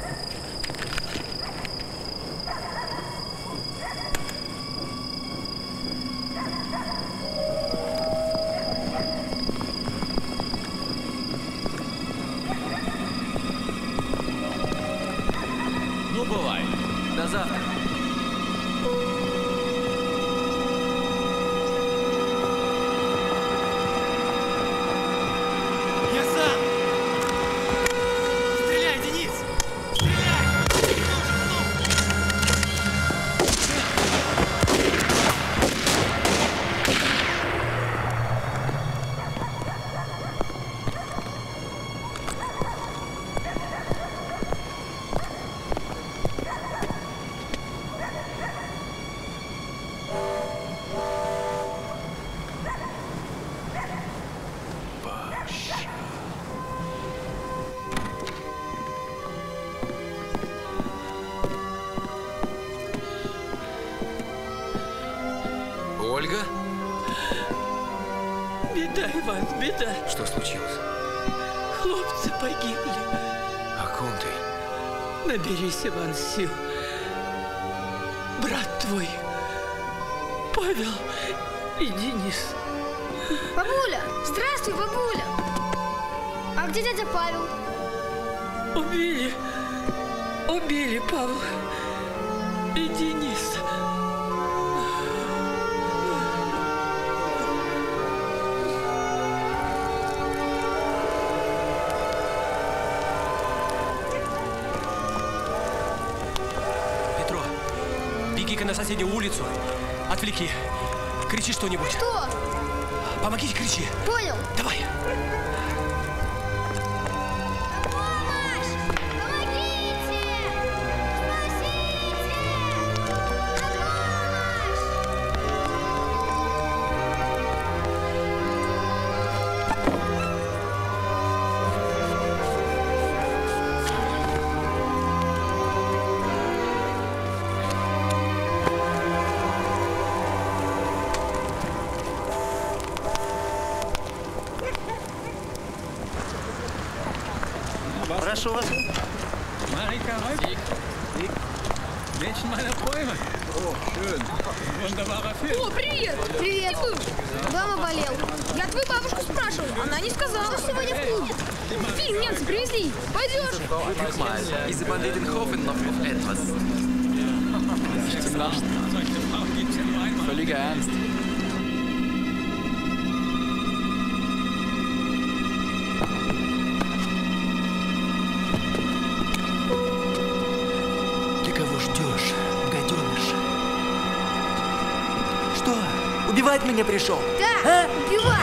Ну, бывай. До завтра. Я сам. Стреляй, Денис. Ольга? Беда, Иван, беда. Что случилось? Хлопцы погибли. О ком ты? Наберись, Иван, сил. Брат твой, Павел и Денис. Бабуля! Здравствуй, бабуля! А где дядя Павел? Убили. Убили Павла и Дениса. Петро, беги-ка на соседнюю улицу. Отвлеки. Кричи что-нибудь. Что? Помогите, кричи. Понял. Давай. Прошу вас. Mädchen meiner Träume. Oh, schön. Wunderbarer Film. О, привет! Привет! Дома болел. Я твою бабушку спрашивал. Она не сказала, что сегодня в клубе. Фильм немцы привезли. Пойдешь? Guck mal, diese Banditen hoffen noch auf etwas. Nicht zum Lachen. Völliger Ernst. Ты кого ждешь, гаденыш? Что? Убивать меня пришел? Да, убивать!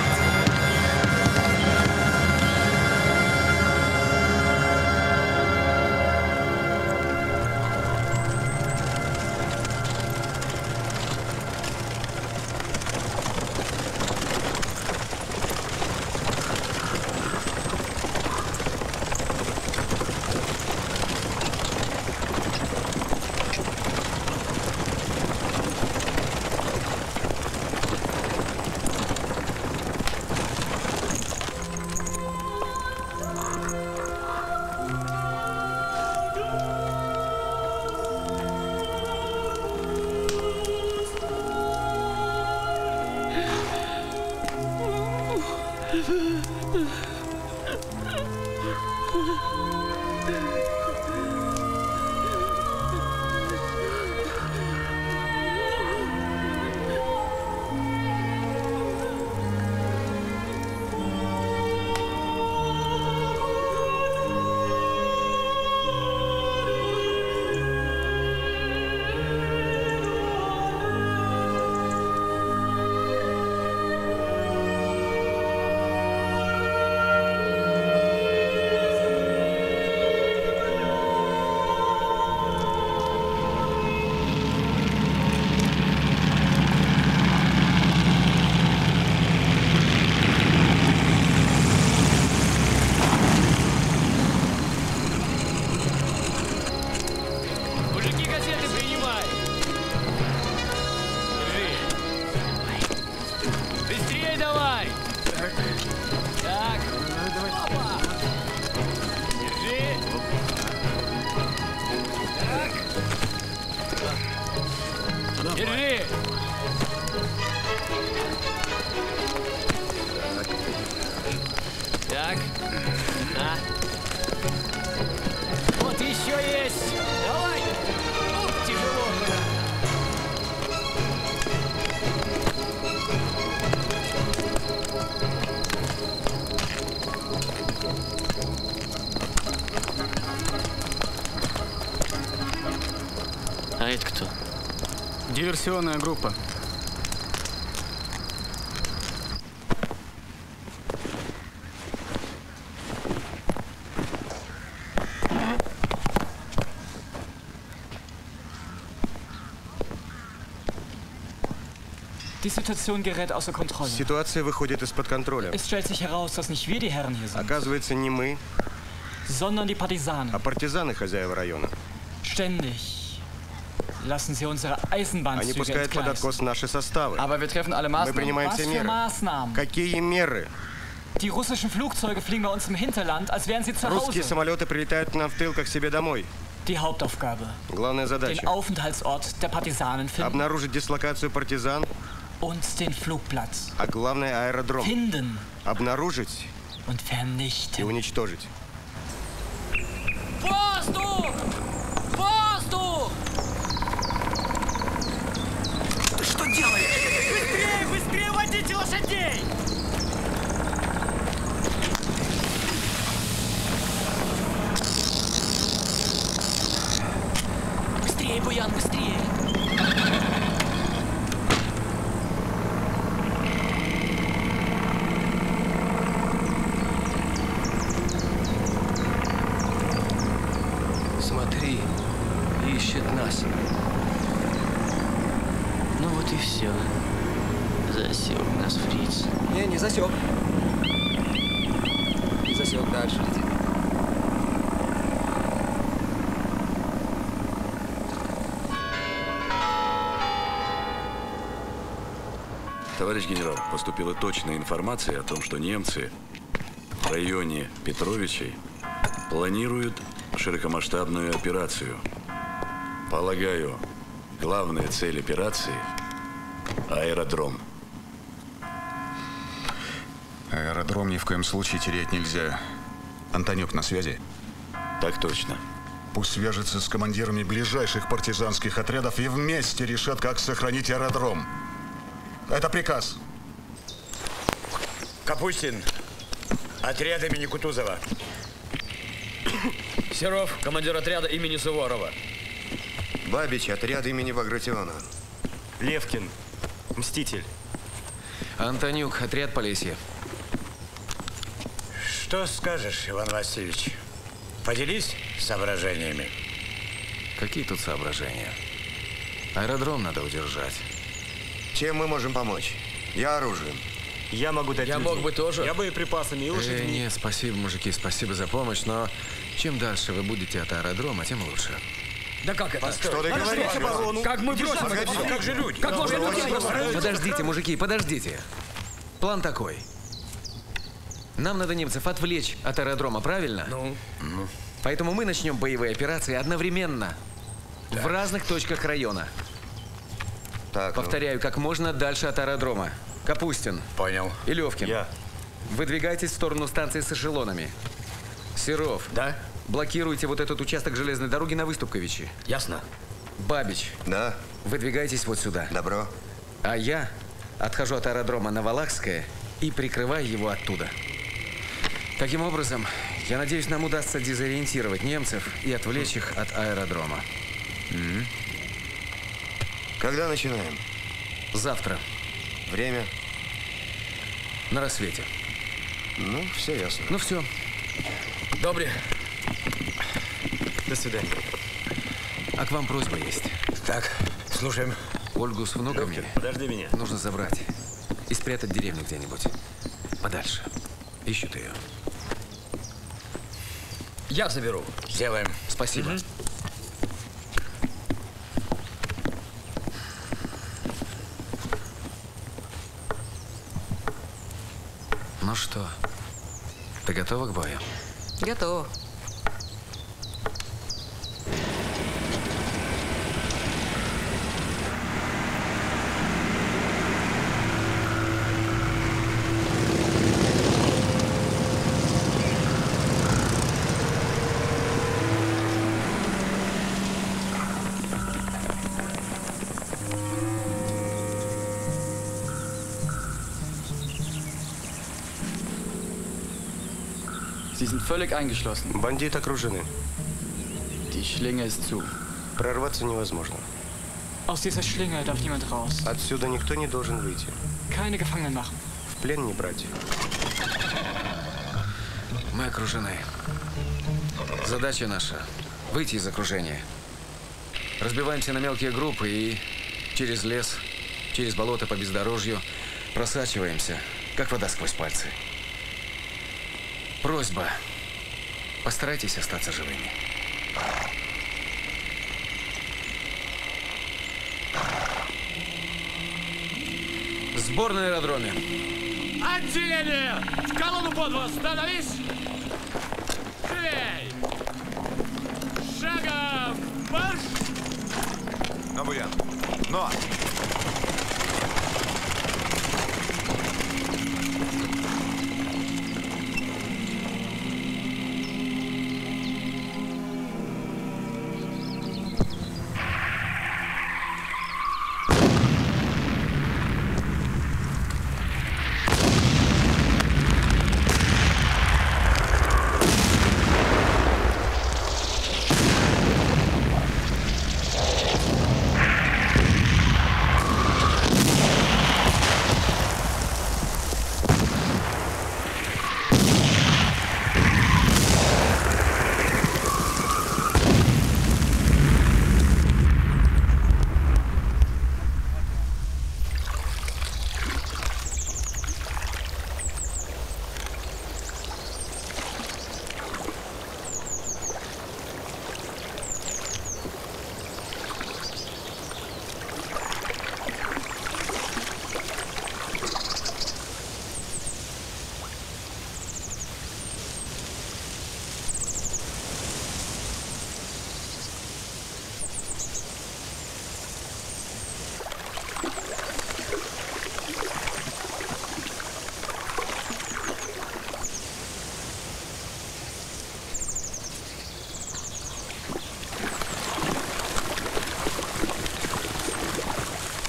Так. На. Вот еще есть. Давай. Ух, тяжело. А это кто? Диверсионная группа. Die Situation gerät außer Kontrolle. Ситуация выходит из-под контроля. Es stellt sich heraus, dass nicht wir die Herren hier sind, Оказывается, не мы, sondern die Partisanen. а партизаны хозяева района. Ständig lassen sie unsere Они Eisenbahnzüge пускают под entgleisen. откос наши составы. Aber wir treffen alle Мы Maßnahmen. принимаем Was все für меры. Maßnahmen? Какие меры? Die russischen Flugzeuge fliegen bei uns im Hinterland, als wären sie zu Русские Hause. самолеты прилетают к нам в тыл, как себе домой. Die Hauptaufgabe, Главная den задача Aufenthaltsort der Partisanen – finden обнаружить дислокацию партизан, und den Flugplatz а главное – аэродром. finden Обнаружить und и vernichten. уничтожить. Воздух! Воздух! Ты что делаешь? Быстрее, быстрее водите лошадей! Быстрее, Буян, быстрее! Смотри, ищет нас. Ну вот и все. Засек нас фриц. Не, не засек. Не засек, дальше летит. Товарищ генерал, поступила точная информация о том, что немцы в районе Петровичей планируют широкомасштабную операцию. Полагаю, главная цель операции – аэродром. Аэродром ни в коем случае терять нельзя. Антонюк на связи? Так точно. Пусть свяжется с командирами ближайших партизанских отрядов и вместе решат, как сохранить аэродром. Это приказ. Капустин, отряд имени Кутузова. Серов, командир отряда имени Суворова. Бабич, отряд имени Багратиона. Левкин, Мститель. Антонюк, отряд Полесье. Что скажешь, Иван Васильевич? Поделись соображениями. Какие тут соображения? Аэродром надо удержать. Чем мы можем помочь? Я оружием. Я могу дать Я людей. мог бы тоже. Я боеприпасами и лошадьми. Э, нет, спасибо, мужики, спасибо за помощь, но чем дальше вы будете от аэродрома, тем лучше. Да как это? Постой. Что ты Надо говоришь, бросить оборону. Как мы бросим? Погоди, это? как же люди? Как можно Давай, людей давай, бросить? Подождите, мужики, подождите. План такой. Нам надо немцев отвлечь от аэродрома, правильно? Ну? Ну. Поэтому мы начнем боевые операции одновременно. Так. В разных точках района. Так, Повторяю, ну. как можно дальше от аэродрома. Капустин. Понял. И Левкин. Я. Выдвигайтесь в сторону станции с эшелонами. Серов. Да? Блокируйте вот этот участок железной дороги на Выступковичи. Ясно. Бабич. Да. Выдвигайтесь вот сюда. Добро. А я отхожу от аэродрома на Валахское и прикрываю его оттуда. Таким образом, я надеюсь, нам удастся дезориентировать немцев и отвлечь их от аэродрома. М-м. Когда начинаем? Завтра. Время? На рассвете. Ну, все ясно. Ну все. Добре. До свидания. А к вам просьба есть. Так, слушаем. Ольгу с внуками Левкин, подожди меня. нужно забрать и спрятать в деревню где-нибудь. Подальше. Ищут ее. Я заберу. Сделаем. Спасибо. Угу. Ну что, ты готова к бою? Готова. Sie sind völlig eingeschlossen. Бандиты окружены. Die Schlinge ist zu. Прорваться невозможно. Aus dieser Schlinge darf niemand raus. Отсюда никто не должен выйти. Keine Gefangenen machen. В плен не брать. Мы окружены. Задача наша – выйти из окружения. Разбиваемся на мелкие группы и через лес, через болото по бездорожью просачиваемся, как вода сквозь пальцы. Просьба. Постарайтесь остаться живыми. Сбор на аэродроме. Отделение! В колонну под вас! Становись! Живей! Шагом марш! На буян. Но!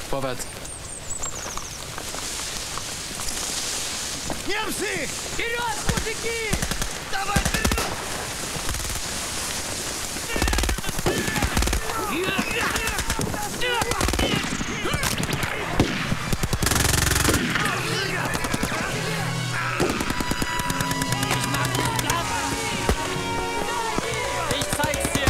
Vorwärts. Немцы! Вперед, мужики! Давай вперед! Ich zeig's dir!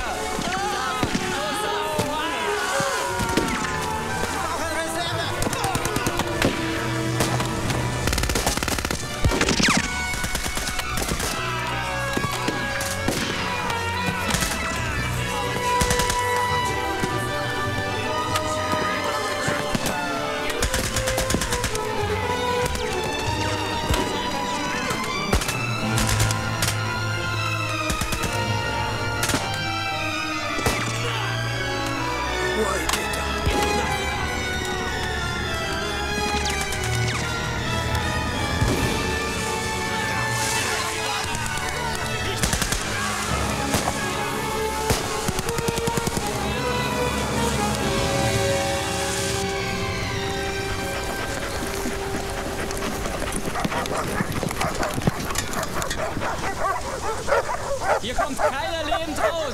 Hier kommt keiner lebend raus!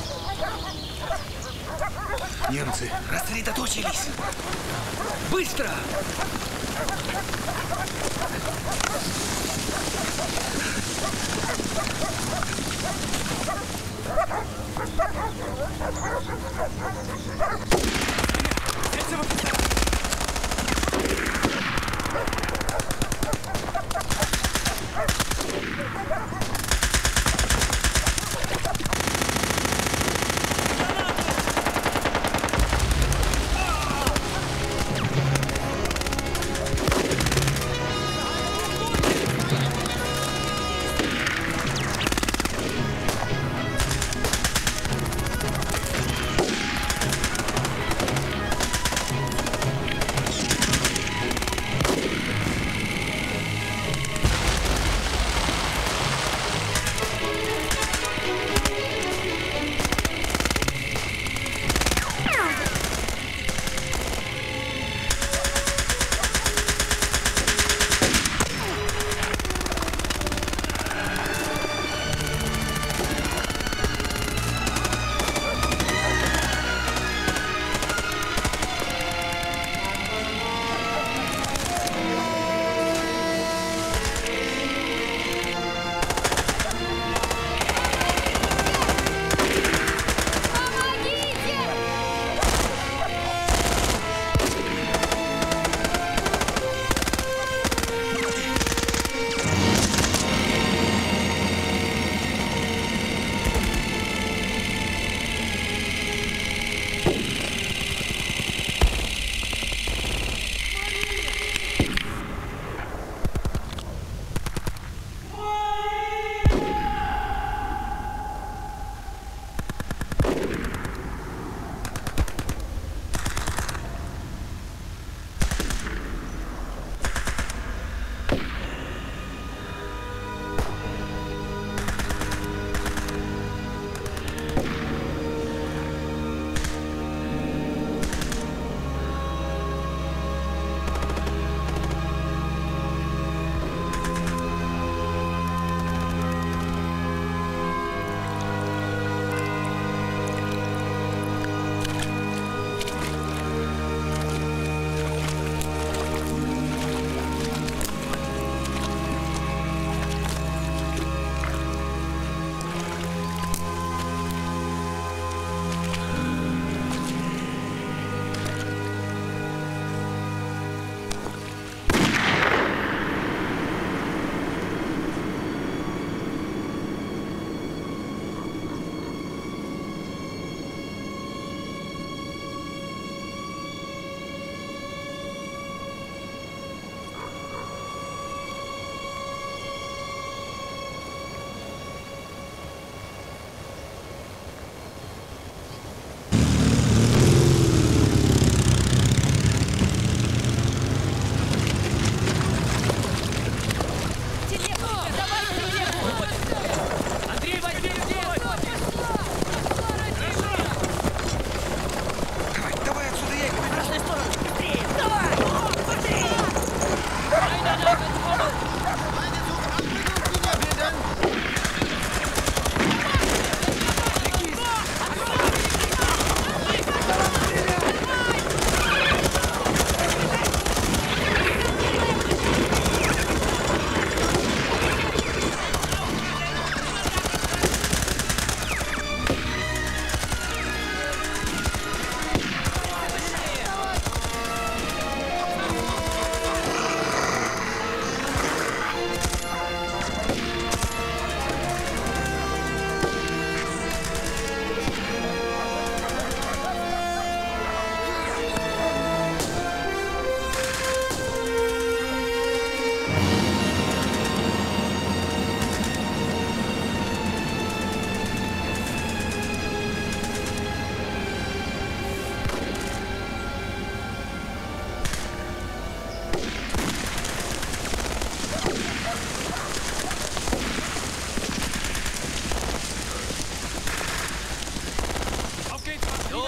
Немцы рассредоточились. Быстро!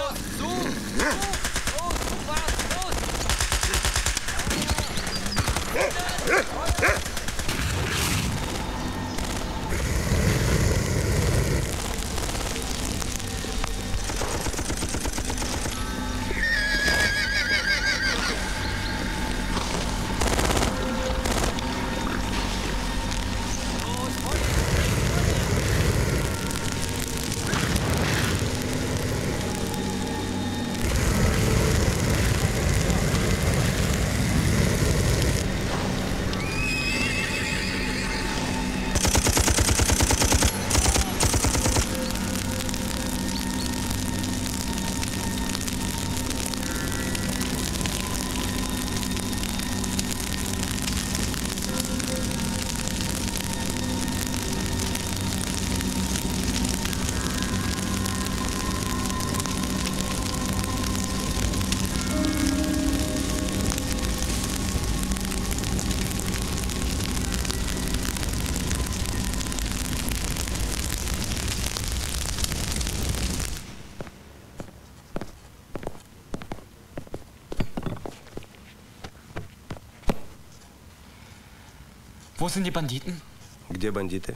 Wo sind die Banditen? Где бандиты?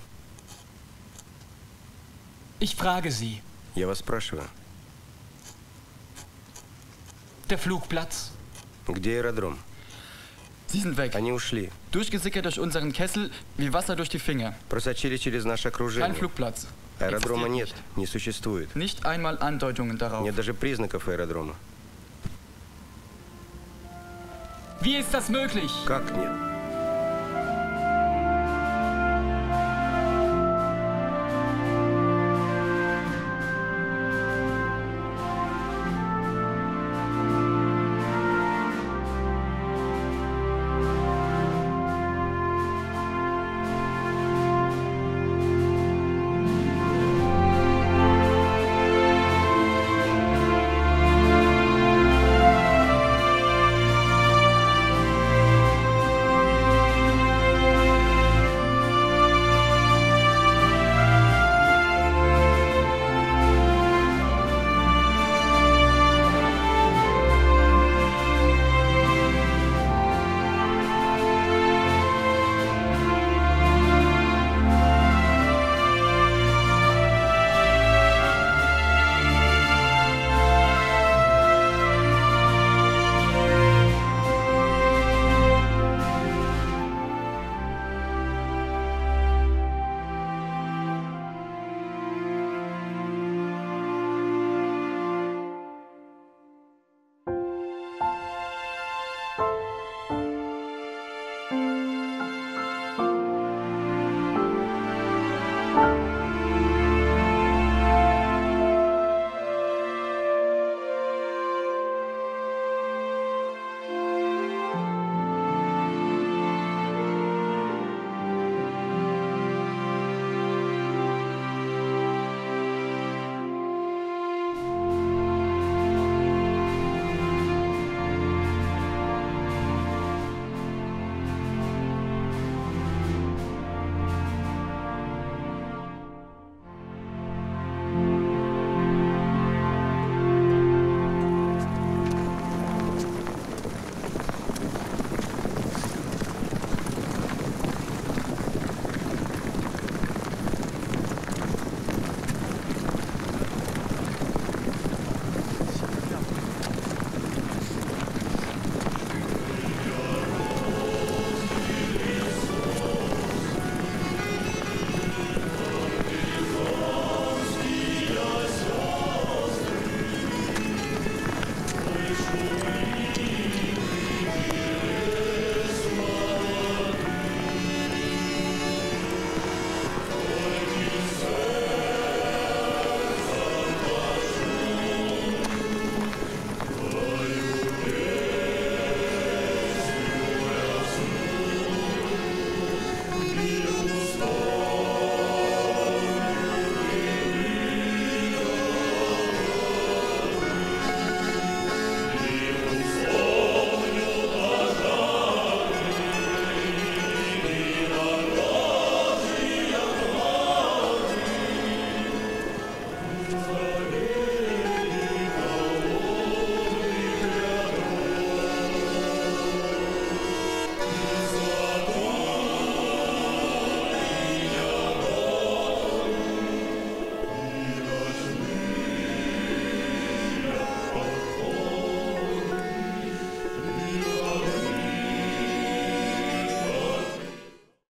Ich frage Sie. Я вас спрашиваю. Der Flugplatz. Где аэродром? Sie sind weg. Они ушли. Durchgesickert durch unseren Kessel, wie Wasser durch die Finger. Просочили через наше Kein окружение. Flugplatz. Аэродрома Existiert нет, не существует. Nicht einmal Andeutungen darauf. Нет даже признаков аэродрома. Wie ist das möglich? Как нет?